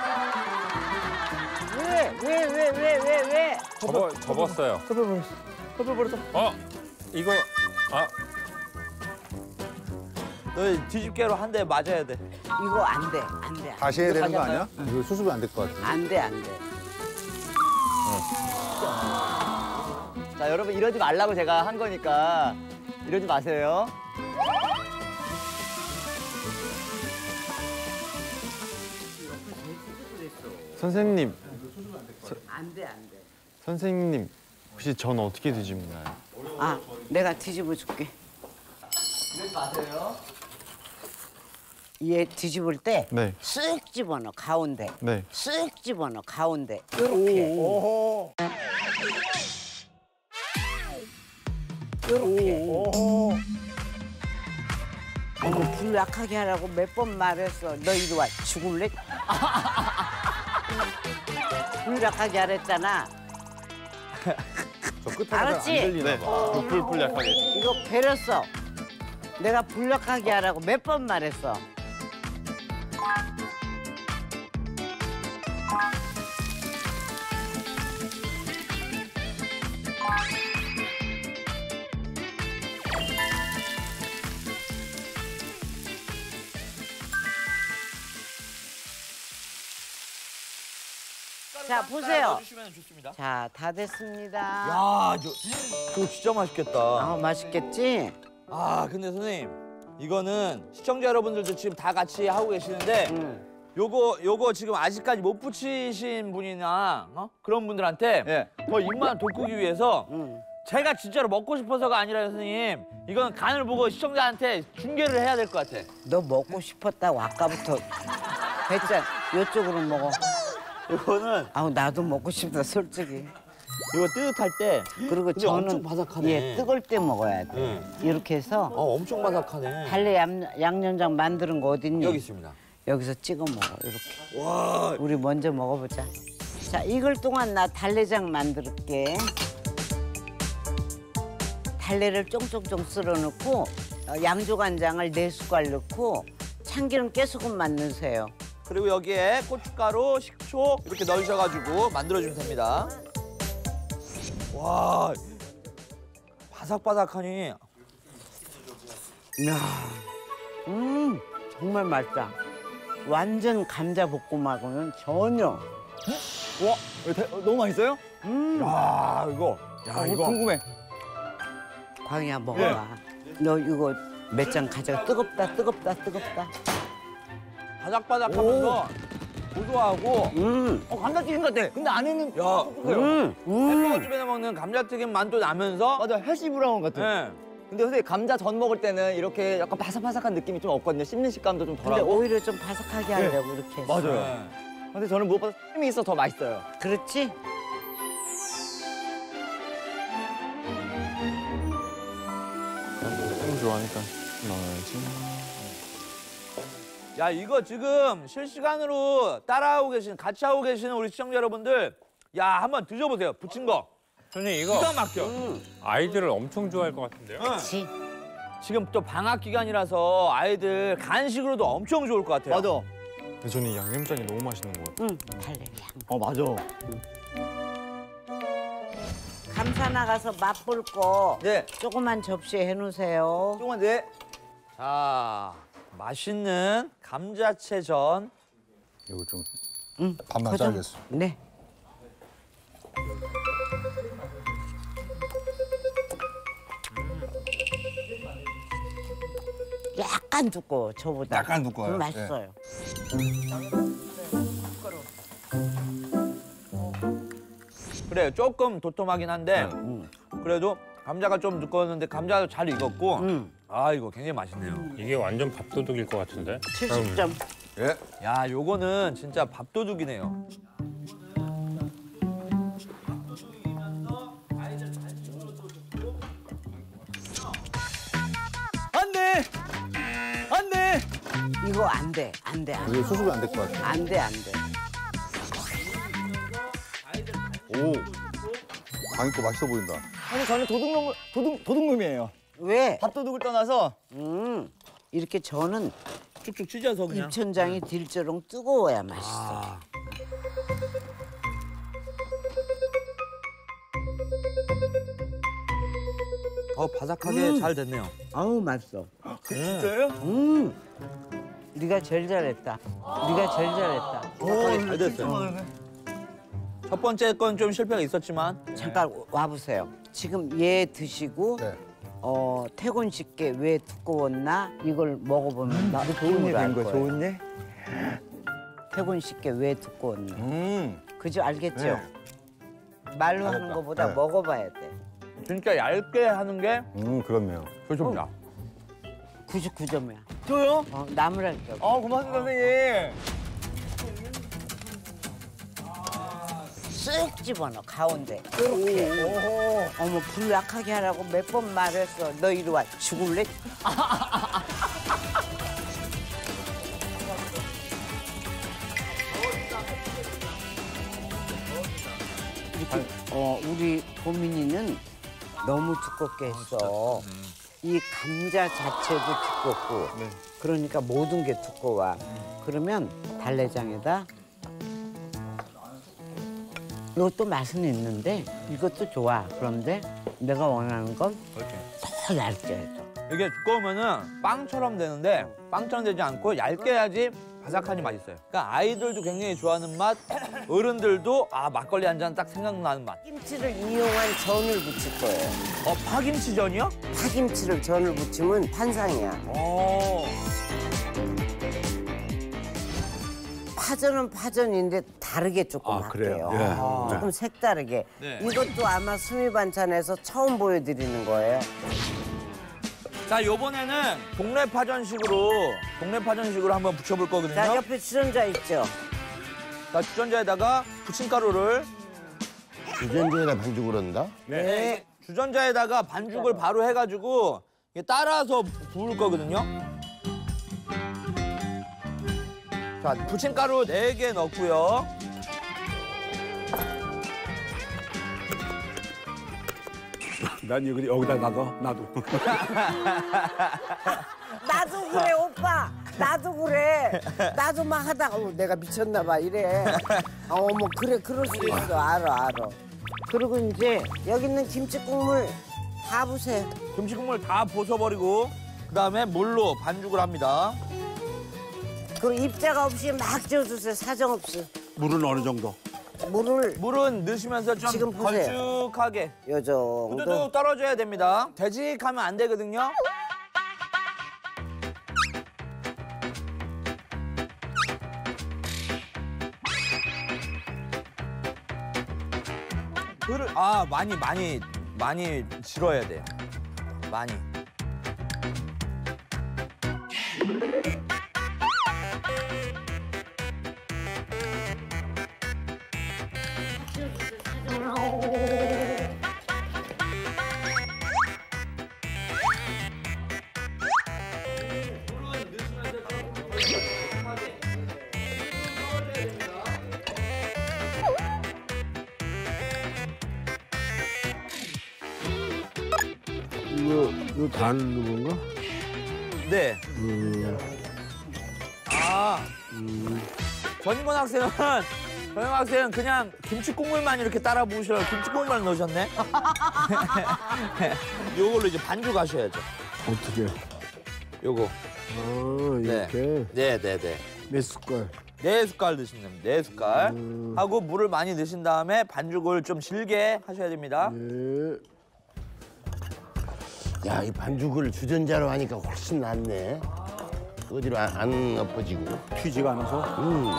왜, 왜, 왜, 왜, 왜, 왜? 접어, 접었어요. 덮여버렸어. 덮여버렸어. 어? 이거 아 너 뒤집개로 한 대 맞아야 돼. 이거 안 돼, 안 돼. 다시 해야 되는 거 아니야? 이거 수습이 안 될 것 같아. 안 돼, 안 돼. 자, 여러분 이러지 말라고 제가 한 거니까 이러지 마세요. 선생님, 안 돼, 안 돼. 선생님 혹시 전 어떻게 뒤집나요? 아, 내가 뒤집어 줄게. 이러지 마세요. 얘 뒤집을 때 네. 쓱 집어넣어, 가운데. 네. 쓱 집어넣어, 가운데. 이렇게. 오. 이렇게. 어머, 불 약하게 하라고 몇 번 말했어. 너 이리 와, 죽을래? 불 약하게 하랬잖아. 저 끝에 알았지? 안 들리나 봐. 불불 약하게. 이거 배렸어. 내가 불 약하게 하라고 몇 번 말했어. 자, 보세요. 넣어주시면 좋습니다. 자, 다 됐습니다. 야, 저, 저거 진짜 맛있겠다. 아, 맛있겠지? 아, 근데 선생님, 이거는 시청자 여러분들도 지금 다 같이 하고 계시는데 응. 요거 요거 지금 아직까지 못 붙이신 분이나 어? 그런 분들한테 예. 더 입맛 돋구기 위해서 응. 제가 진짜로 먹고 싶어서가 아니라 선생님, 이건 간을 보고 시청자한테 중계를 해야 될 것 같아. 너 먹고 싶었다고 아까부터 했잖아. 이쪽으로 먹어. 이거는 아우, 나도 먹고 싶다, 솔직히. 이거 뜨뜻할 때. 그리고 근데 저는 엄청 바삭하네. 예, 뜨거울 때 먹어야 돼. 응. 이렇게 해서 어, 엄청 바삭하네. 달래 양, 양념장 만드는 거 어딨니? 여기 있습니다. 여기서 찍어 먹어, 이렇게. 와. 우리 먼저 먹어보자. 자, 익을 동안 나 달래장 만들게. 달래를 쫑쫑쫑 썰어 넣고 어, 양조간장을 네 숟갈 넣고 참기름 깨소금만 넣으세요. 그리고 여기에 고춧가루, 식초 이렇게 넣으셔가지고 만들어주면 됩니다. 와, 바삭바삭하니. 이야, 음, 정말 맛있다. 완전 감자 볶음하고는 전혀. 와, 이거 대- 너무 맛있어요? 음, 야, 이거. 야, 아, 이거. 궁금해. 광희야 먹어봐. 너 이거 몇 장 가져가. 뜨겁다, 뜨겁다, 뜨겁다. 바삭바삭하면서 고소하고. 음, 어, 감자튀김 같아. 근데 안에는 야, 음, 음. 햄버거집에서 먹는 감자튀김 맛도 나면서. 맞아, 해시 브라운 같아. 네. 근데 선생님 감자 전 먹을 때는 이렇게 약간 바삭바삭한 느낌이 좀 없거든요. 씹는 식감도 좀 근데 덜하고. 오히려 좀 바삭하게 하려고 이렇게 했어. 맞아요. 네. 근데 저는 무엇보다 힘이 있어 더 맛있어요. 그렇지? 좀 좋아하니까 넣어야지. 야, 이거 지금 실시간으로 따라하고 계시는, 같이 하고 계시는 우리 시청자 여러분들, 야, 한번 드셔보세요. 부친 거. 선생님 이거 기가 막혀. 아이들을 엄청 좋아할 것 같은데요? 그렇지. 지금 또 방학 기간이라서 아이들 간식으로도 엄청 좋을 것 같아요. 맞아. 근데 저는 이 양념장이 너무 맛있는 것 같아요. 응, 달래. 어, 맞아. 감사 나가서 맛볼 거 네. 조그만 접시에 해놓으세요. 조금만 네. 자, 맛있는 감자채전. 이거 좀 응, 반만 거저- 짜야겠어. 네. 약간 두꺼워, 저보다. 약간 두꺼워요? 음, 맛있어요. 그래요, 조금 도톰하긴 한데 음. 그래도 감자가 좀 두꺼웠는데 감자도 잘 익었고 음. 아, 이거 굉장히 맛있네요. 이게 완전 밥도둑일 것 같은데? 칠십 점. 예. 야, 요거는 진짜 밥도둑이네요. 안 돼! 안 돼! 이거 안 돼, 안 돼, 안 돼. 이게 수습이 안 될 것 같아. 안 돼, 안 돼. 오. 광희 거 맛있어 보인다. 아니 저는 도둑놈 도둑 도둑놈이에요. 왜? 밥도둑을 떠나서 음, 이렇게 저는 쭉쭉 찢어서 그냥. 입천장이 딜저롱 뜨거워야 맛있어. 아. 어, 바삭하게 음. 잘 됐네요. 아우, 맛있어. 진짜요? 음. 네가 제일 잘했다. 네가 제일 잘했다. 오, 잘 됐어요. 첫 번째 건 좀 실패가 있었지만 잠깐 와보세요. 지금 얘 드시고 네. 어, 태곤 씨께 왜 두꺼웠나 이걸 먹어보면 나 좋은 된 거, 좋은 일? 태곤 씨께 왜 두꺼웠나. 음. 그죠? 알겠죠? 네. 말로 하는 것보다 네. 먹어봐야 돼. 진짜 얇게 하는 게 음, 그렇네요. 좋습니다. 구십구 점이야. 저요? 어, 나무랄게. 아, 고맙습니다, 선생님. 쓱 집어넣어 가운데 이렇게. 어머 불 약하게 하라고 몇 번 말했어. 너 이리 와 죽을래? 이렇게 어 우리 보민이는 너무 두껍게 했어. 이 감자 자체도 두껍고 그러니까 모든 게 두꺼워. 그러면 달래장에다 이것도 맛은 있는데 이것도 좋아. 그런데 내가 원하는 건 더 얇게 해줘. 이게 두꺼우면은 빵처럼 되는데 빵처럼 되지 않고 얇게 해야지 바삭하니 맛있어요. 그러니까 아이들도 굉장히 좋아하는 맛, 어른들도 아 막걸리 한 잔 딱 생각나는 맛. 파김치를 이용한 전을 부칠 거예요. 어 파김치전이요? 파김치를 전을 부치면 환상이야. 오. 파전은 파전인데 다르게 조금 아, 그래요? 할게요. 예. 아, 조금 색다르게. 네. 이것도 아마 수미 반찬에서 처음 보여드리는 거예요. 자 요번에는 동네 파전식으로 동네 파전식으로 한번 부쳐볼 거거든요. 자, 옆에 주전자 있죠? 자 주전자에다가 부침가루를 주전자에다 반죽을 한다? 네. 주전자에다가 반죽을 바로 해가지고 이게 따라서 부을 거거든요. 자, 부침가루 네 개 넣고요. 난 여기 여기다 놔둬. 나도. 나도 그래, 오빠. 나도 그래. 나도 막 하다가 어, 내가 미쳤나 봐 이래. 어, 어머 그래 그럴 수 있어. 알아 알아. 그리고 이제 여기 있는 김치 국물 다 부세요. 김치 국물 다 부숴버리고 그다음에 물로 반죽을 합니다. 그 입자가 없이 막 지어주세요. 사정 없이. 물은 어느 정도? 물을 물은 넣으시면서 좀 지금 보세요. 걸쭉하게. 요 정도. 후두둑 떨어져야 됩니다. 되직하면 안 되거든요. 그를 아 많이 많이 많이 질어야 돼요. 많이. 이거 이거 다 넣는 건가? 네. 음. 아. 음. 전인권 학생은 전인권 학생은 그냥 김치 국물만 이렇게 따라 부으시라고 김치 국물만 넣으셨네. 요걸로 이제 반죽하셔야죠. 어떻게? 요거. 아 이렇게. 네, 네, 네. 몇 숟갈? 네 숟갈 넣으시면 됩니다. 네 숟갈. 음. 하고 물을 많이 넣으신 다음에 반죽을 좀 질게 하셔야 됩니다. 네. 야, 이 반죽을 주전자로 하니까 훨씬 낫네. 어디로 안, 안 엎어지고. 튀지가 않아서. 음.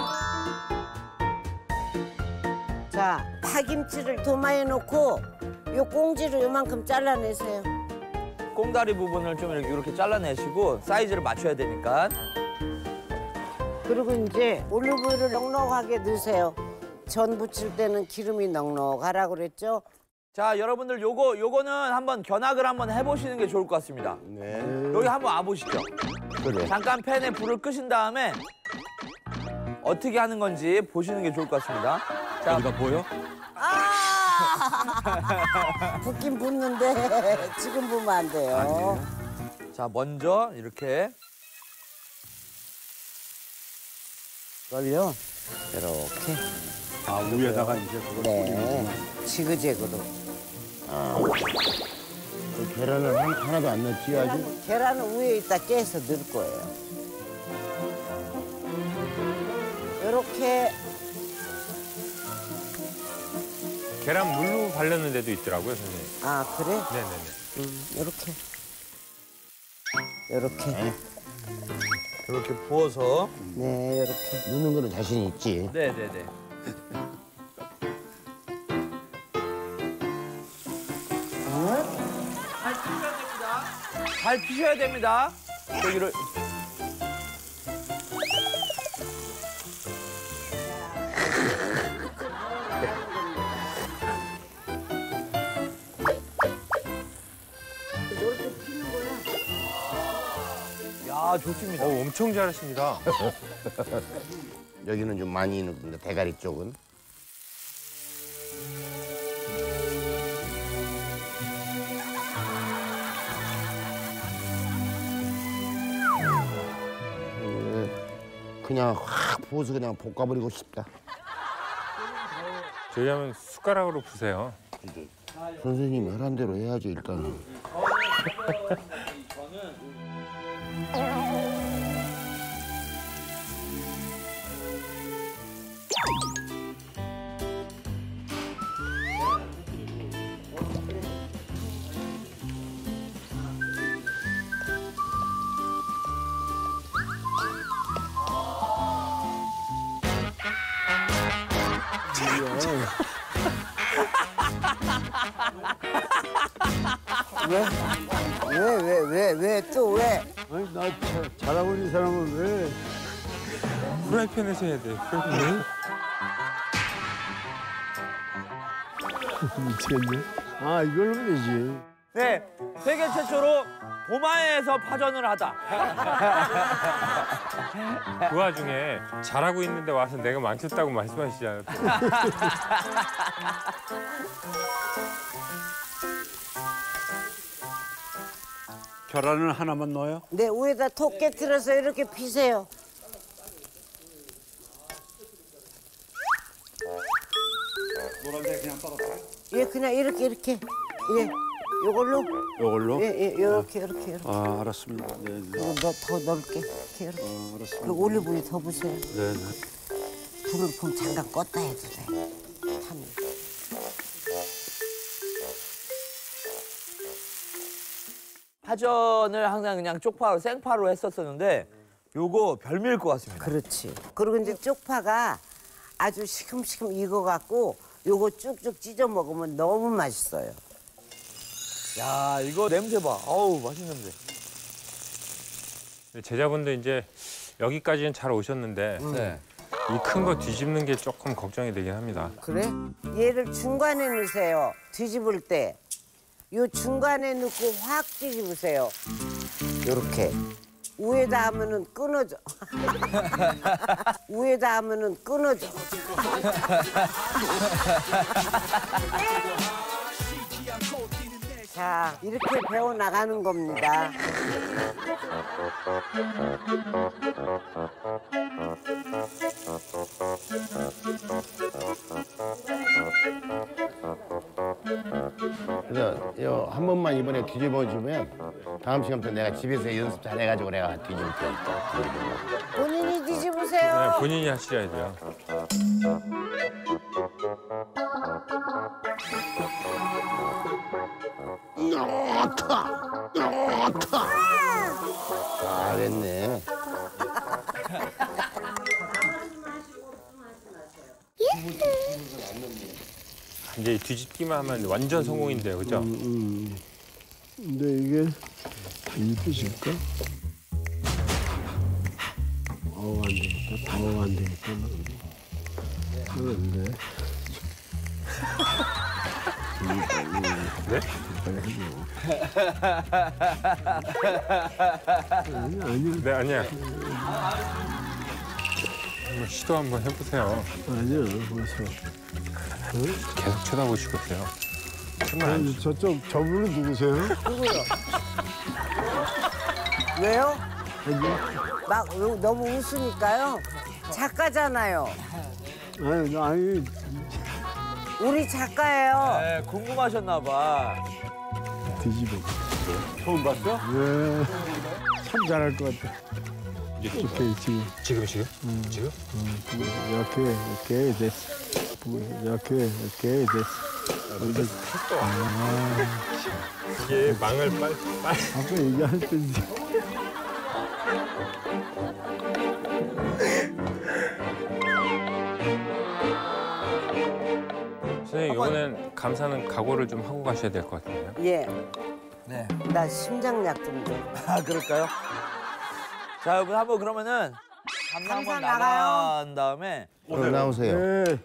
자, 파김치를 도마에 놓고 요 꽁지를 요만큼 잘라내세요. 꽁다리 부분을 좀 이렇게, 이렇게 잘라내시고 사이즈를 맞춰야 되니까. 그리고 이제 올리브유를 넉넉하게 넣으세요. 전 부칠 때는 기름이 넉넉하라고 그랬죠? 자, 여러분들 요거 요거는 한번 견학을 한번 해보시는 게 좋을 것 같습니다. 네. 여기 한번 와보시죠. 그래. 잠깐 팬에 불을 끄신 다음에 어떻게 하는 건지 보시는 게 좋을 것 같습니다. 자, 여기가 보여? 아! 붓긴 붓는데 지금 보면 안 돼요. 자, 먼저 이렇게 걸요. 이렇게. 아 위에다가 이제 그걸 네. 지그재그로. 이렇게 계란을 한- 하나도 안 넣지 아주? 계란은 위에 있다 깨서 넣을 거예요. 이렇게 계란 물로 바르는 데도 있더라고요, 선생님. 아 그래? 네네네. 음, 이렇게 이렇게 이렇게 부어서. 네 이렇게 넣는 거는 자신 있지. 네네네. 잘 피셔야 됩니다. 여기를. 야, 좋습니다. 어, 엄청 잘하십니다. 여기는 좀 많이 넣는데 대가리 쪽은. 어, 그냥 확 부어서 그냥 볶아버리고 싶다. 저희 하면 숟가락으로 부세요. 선생님 하란 대로 해야지 일단. 왜? 왜 왜 왜 왜 또 왜? 아니 나 잘하고 있는 사람은 왜? 프라이팬에서 해야 돼. 프라이팬. 미치겠네. 아 이걸로 되지. 네, 세계 최초로 도마에서 파전을 하다. 그 와중에 잘하고 있는데 와서 내가 망쳤다고 말씀하시잖아요. 계란을 하나만 넣어요? 네 위에다 톡 깨뜨려서 이렇게 피세요. 노란색 그냥 썰었어요? 예 그냥 이렇게 이렇게 예 요걸로 요걸로? 예예 이렇게 이렇게 이렇게. 아 알았습니다. 네. 네. 이거 너, 더 넓게 이렇게 이렇게. 아, 알았습니다. 그리고 올리브유 더 부세요. 네. 네. 불을 그럼 잠깐 껐다 해도 돼. 타면. 파전을 항상 그냥 쪽파로 생파로 했었었는데 요거 별미일 것 같습니다. 그렇지. 그리고 이제 쪽파가 아주 시큼시큼 익어갖고 요거 쭉쭉 찢어 먹으면 너무 맛있어요. 야, 이거 냄새 봐. 어우, 맛있는 냄새. 제자분도 이제 여기까지는 잘 오셨는데 네. 이 큰 거 뒤집는 게 조금 걱정이 되긴 합니다. 그래? 얘를 중간에 넣으세요. 뒤집을 때. 요 중간에 넣고 확 뒤집으세요. 요렇게. 위에다 하면은 끊어져. 위에다 하면은 끊어져. 자, 이렇게 배워 나가는 겁니다. 그래서 요 한 번만 이번에 뒤집어주면 다음 시간부터 내가 집에서 연습 잘해가지고 내가 뒤집을 테니까 뒤집어. 본인이 뒤집으세요. 네, 본인이 하셔야 돼요. 좋다! 좋다! 잘했네. 이제 뒤집기만 하면 완전 성공인데요, 그죠? 음, 음. 근데 이게 다 입히실까? 어우 안 되겠다. 어우 안 되겠다. 하는데. 네? 아니 아니. 네, 아니야. 한번 시도 한번 해보세요. 아니야 벌써. 계속 쳐다보시고 있어요. 아니 저쪽 저분은 누구세요? 누구요? 왜요? 막 너무 웃으니까요. 작가잖아요. 아니 아니. 우리 작가예요. 네, 궁금하셨나 봐. 뒤집어. 처음 봤어? 예. 참 잘할 것 같아. 이제 이렇게 지금. 지금 지금? 음. 지금? 음, 이렇게 이렇게 됐어. 이렇게 이렇게 됐어. 근데 컸어. 이게 망을 빨 빨. 아까 얘기할 때 이제. 선생님 이거는 감사는 각오를 좀 하고 가셔야 될 것 같은데요. 예. 네. 나 심장약 좀 줘. 아 그럴까요? 자 여러분 한번 그러면은 감사 한번 감사 나간 다음에 어, 나오세요. 네.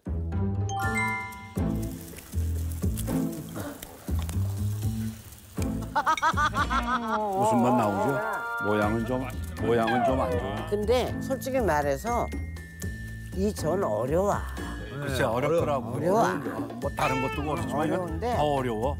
무슨 맛 나오죠? 모양은 좀 모양은 좀 안 좋아. 근데 솔직히 말해서 이 전 어려워. 글쎄 어렵더라고. 어려워. 뭐 다른 것도 어렵지만 이건 어려운데. 더 어려워.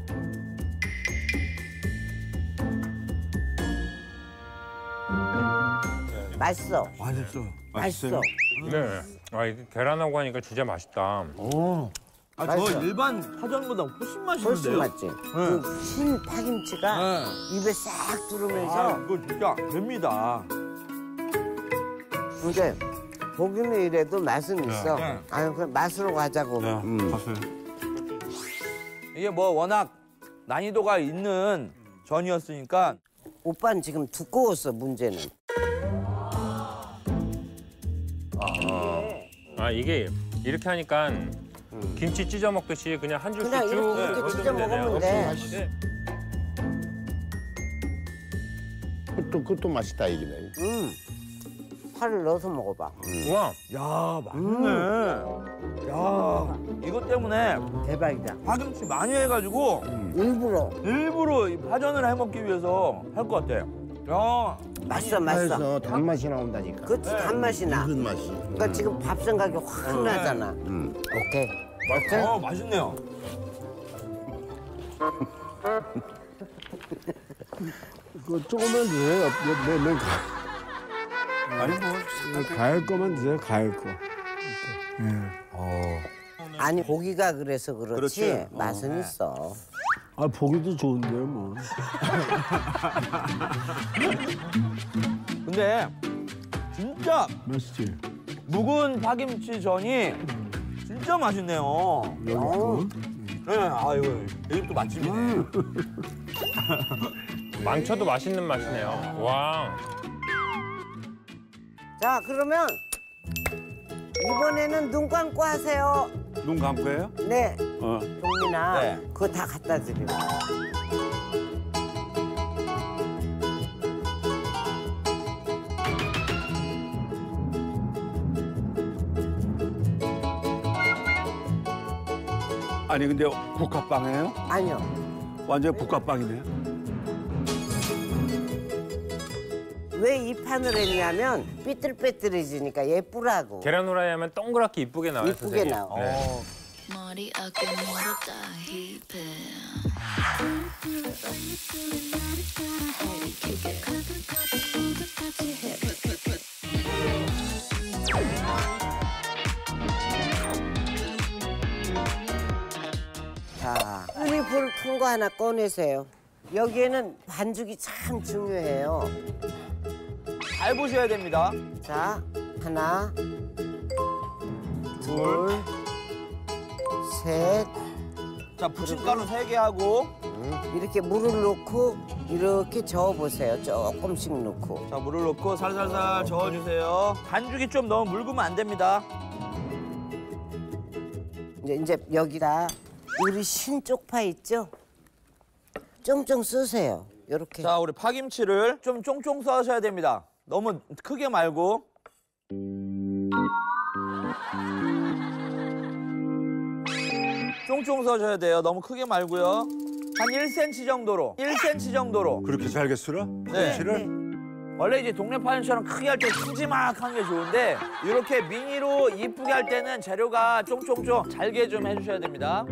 맛있어. 맛있어. 맛있어. 네. 아 이게 계란하고 하니까 진짜 맛있다. 오. 아, 저 맛있어. 일반 파전보다 훨씬 맛있는데요? 훨씬 맛지. 그 흰 파김치가 입에 싹 들어오면서 아, 이거 진짜 됩니다. 이제 보기는 이래도 맛은 있어. 네. 아유, 그 맛으로 가자고. 음. 이게 뭐 워낙 난이도가 있는 전이었으니까 오빠는 지금 두꺼웠어, 문제는. 아 이게 이렇게 하니까 김치 찢어 먹듯이 그냥 한 줄씩 그냥 쭉 이렇게, 이렇게 넣어주면 찢어 되네요. 먹으면 돼. 네. 그것도 그것도 맛있다 이기네. 음. 파를 넣어서 먹어봐. 우와. 야 맛있네. 야 이것 때문에 대박이다. 파김치 많이 해가지고 일부러 일부러 이 파전을 해먹기 위해서 할 것 같아요. 야 맛있어, 맛있어. 그래서 단맛이 나온다니까. 그치, 단맛이 나. 익은 맛이. 그러니까 지금 밥 생각이 확 나잖아. 음. 오케이. 오케이? 어 맛있네요. 그거 조금만 드세요. 내, 내, 내 가. 아니 뭐 가을 거만 드세요, 가을 거. 아니, 고기가 그래서 그렇지, 그렇지. 맛은 있어. 아, 보기도 좋은데요, 뭐. 근데 진짜 맛있지? 묵은 파김치전이 진짜 맛있네요. 여기 거. 네, 아 이거 이 집도 맛집이네. 망쳐도 맛있는 맛이네요. 와. 자, 그러면 이번에는 눈 감고 하세요. 눈 감고 해요? 네, 어. 동민아. 네. 그거 다 갖다 드리고. 아니 근데 국화빵이에요? 아니요. 완전 국화빵이네. 왜 이 판을 했냐면 삐뚤빼뚤해지니까 예쁘라고. 계란 후라이 하면 동그랗게 이쁘게 나와요. 이쁘게 선생님. 나와. 네. 머리 어깨 무릎 다 힙해 자, 끈이 불 큰 거 하나 꺼내세요. 여기에는 반죽이 참 중요해요. 잘 보셔야 됩니다. 자, 하나, 둘, 셋. 자 부침가루 세 개 하고 이렇게 물을 넣고 이렇게 저어보세요. 조금씩 넣고. 자 물을 넣고 살살살 저어주세요. 반죽이 좀 너무 묽으면 안 됩니다. 이제, 이제 여기다 우리 신쪽파 있죠? 쫑쫑 쓰세요. 이렇게. 자 우리 파김치를 좀 쫑쫑 써셔야 됩니다. 너무 크게 말고. 쫑쫑 써줘야 돼요. 너무 크게 말고요. 한 일 센티미터 정도로. 일 센티미터 정도로. 그렇게 잘게 쓸어? 네. 파김치를? 원래 이제 동네 파전처럼 크게 할 때 큼지막한 게 좋은데 이렇게 미니로 이쁘게 할 때는 재료가 쫑쫑쫑 잘게 좀 해주셔야 됩니다.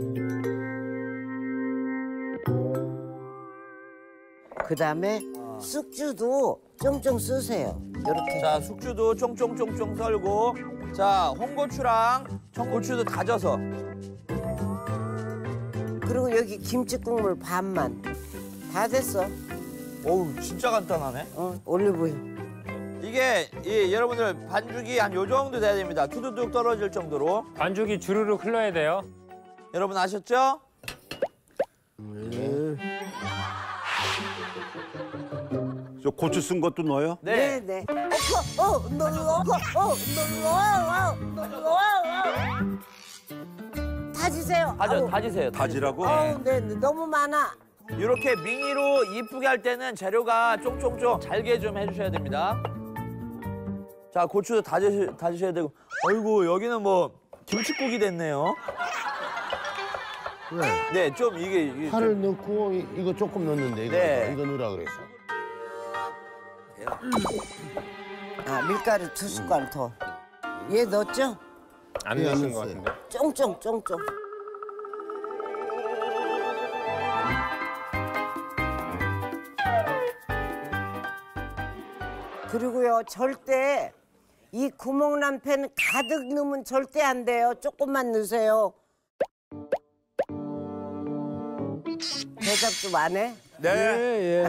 그 다음에 쑥주도 쫑쫑 쓰세요. 이렇게. 자 숙주도 쫑쫑쫑쫑 썰고 자 홍고추랑 청고추도 다져서 그 그리고 여기 김치 국물 반만. 다 됐어. 어우 진짜 간단하네. 어, 올리브유. 이게 이, 여러분들 반죽이 한 요 정도 돼야 됩니다. 투두둑 떨어질 정도로. 반죽이 주르륵 흘러야 돼요. 여러분 아셨죠? 네. 저 고추 쓴 것도 넣어요? 네. 네. 어, 어, 너, 어, 어, 너, 너, 다지세요. 다져, 다지세요. 다지라고? 어, 네, 네, 너무 많아. 이렇게 미니로 이쁘게 할 때는 재료가 쫑쫑쫑 잘게 좀 해주셔야 됩니다. 자, 고추도 다지, 다지셔야 되고. 어이구, 여기는 뭐 김치국이 됐네요. 왜? 네, 좀 이게... 이게 파를 좀... 넣고 이- 이거 조금 넣는데 이거 네. 이거 넣으라 그랬어. 아, 밀가루 두 숟갈 더. 얘 넣었죠? 안 예, 넣으신 안 것 넣었어요. 같은데. 쫑쫑, 쫑쫑. 그리고요, 절대 이 구멍난 팬 가득 넣으면 절대 안 돼요. 조금만 넣으세요. 대답 좀 안 해? 네. 예,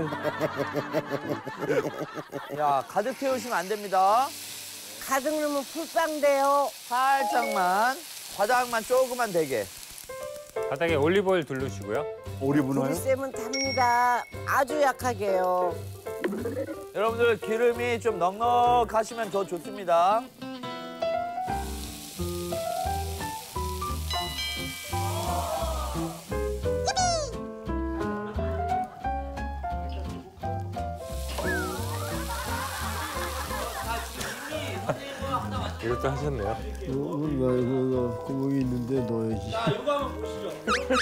예. 야, 가득 태우시면 안 됩니다. 가득 넣으면 풀빵 돼요. 살짝만, 바닥만 조금만 되게. 바닥에 올리브오일 두르시고요. 올리브 넣어요? 불이 세면 답니다. 아주 약하게요. 여러분들 기름이 좀 넉넉하시면 더 좋습니다. 이것도 하셨네요. 이거 이거 구멍이 있는데 넣어야지. 자, 이거 한번 보시죠.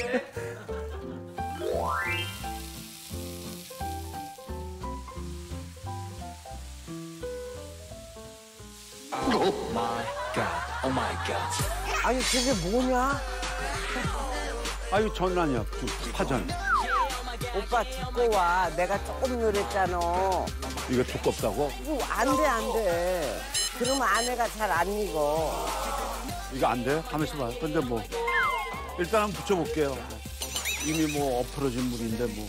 아니 그게 뭐냐? 아유 전 아니야. 파전. 오빠 듣고 와. 내가 조금 요랬잖아. 이거 두껍다고? 안 돼, 안 돼. 그러면 아내가 잘 안 익어. 이거 안 돼? 가만있어 봐. 근데 뭐 일단 한번 붙여볼게요. 이미 뭐 엎어진 물인데 뭐.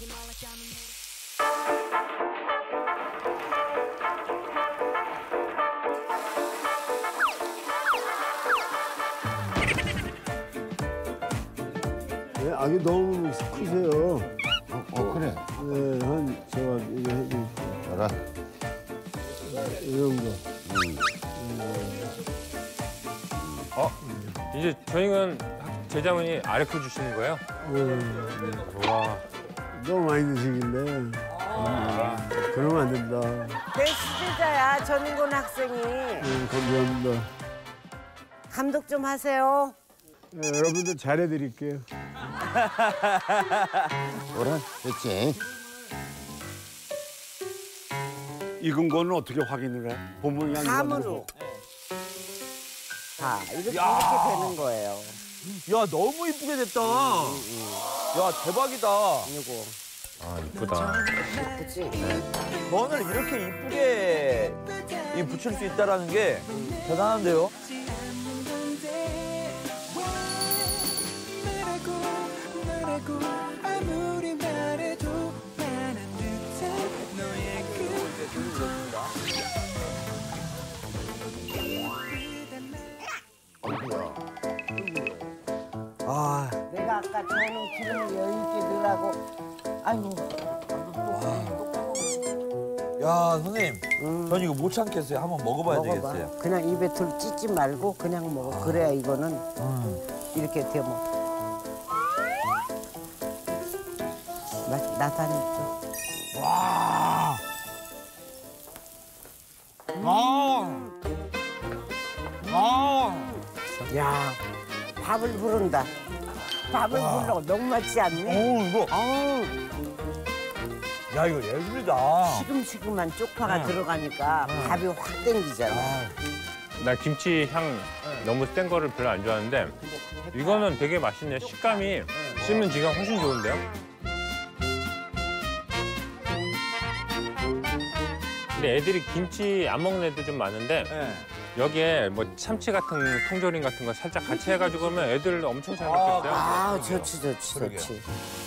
네, 아기 너무 크세요. 어, 어 그래. 네, 한 제가 이거 해주. 알아. 이 정도. 어? 이제 저희는 제자분이 아르코 주시는 거예요? 네. 와. 너무 많이 드시길래. 음, 그러면 안 된다. 내 수제자야, 전인권 학생이. 네, 감사합니다. 감독 좀 하세요. 네, 여러분들 잘해드릴게요. 뭐라? 됐지? 익은 거는 어떻게 확인을 해? 보면 그냥 감으로. 자, 이렇게, 야. 이렇게 되는 거예요. 야, 너무 이쁘게 됐다. 야, 대박이다. 이거. 아, 이쁘다. 그치? 면을 이렇게 이쁘게 이 붙일 수 있다는 게 대단한데요? 아, 내가 아까 저는 기름을 여유있게 넣으라고. 아이고. 야, 선생님. 전 이거 못 참겠어요. 한번 먹어봐야 먹어봐. 되겠어요. 그냥 입에 둘 찢지 말고 그냥 먹어. 그래야 이거는 이렇게 되면. 맛, 나도 한 입 줘. 와. 아. 아. 야, 밥을 부른다. 밥을 와. 불러. 너무 맛있지 않니? 오, 이거. 어우, 야, 이거 예술이다. 시금시금한 쪽파가 응. 들어가니까 밥이 확 땡기잖아. 나 김치 향 너무 센 거를 별로 안 좋아하는데 이거는 되게 맛있네. 식감이 씹는 지가 훨씬 좋은데요? 근데 애들이 김치 안 먹는 애들 좀 많은데 네. 여기에 뭐 참치 같은 통조림 같은 거 살짝 같이 해가지고 하면 애들 엄청 잘 먹겠어요. 아, 좋지, 좋지, 좋지.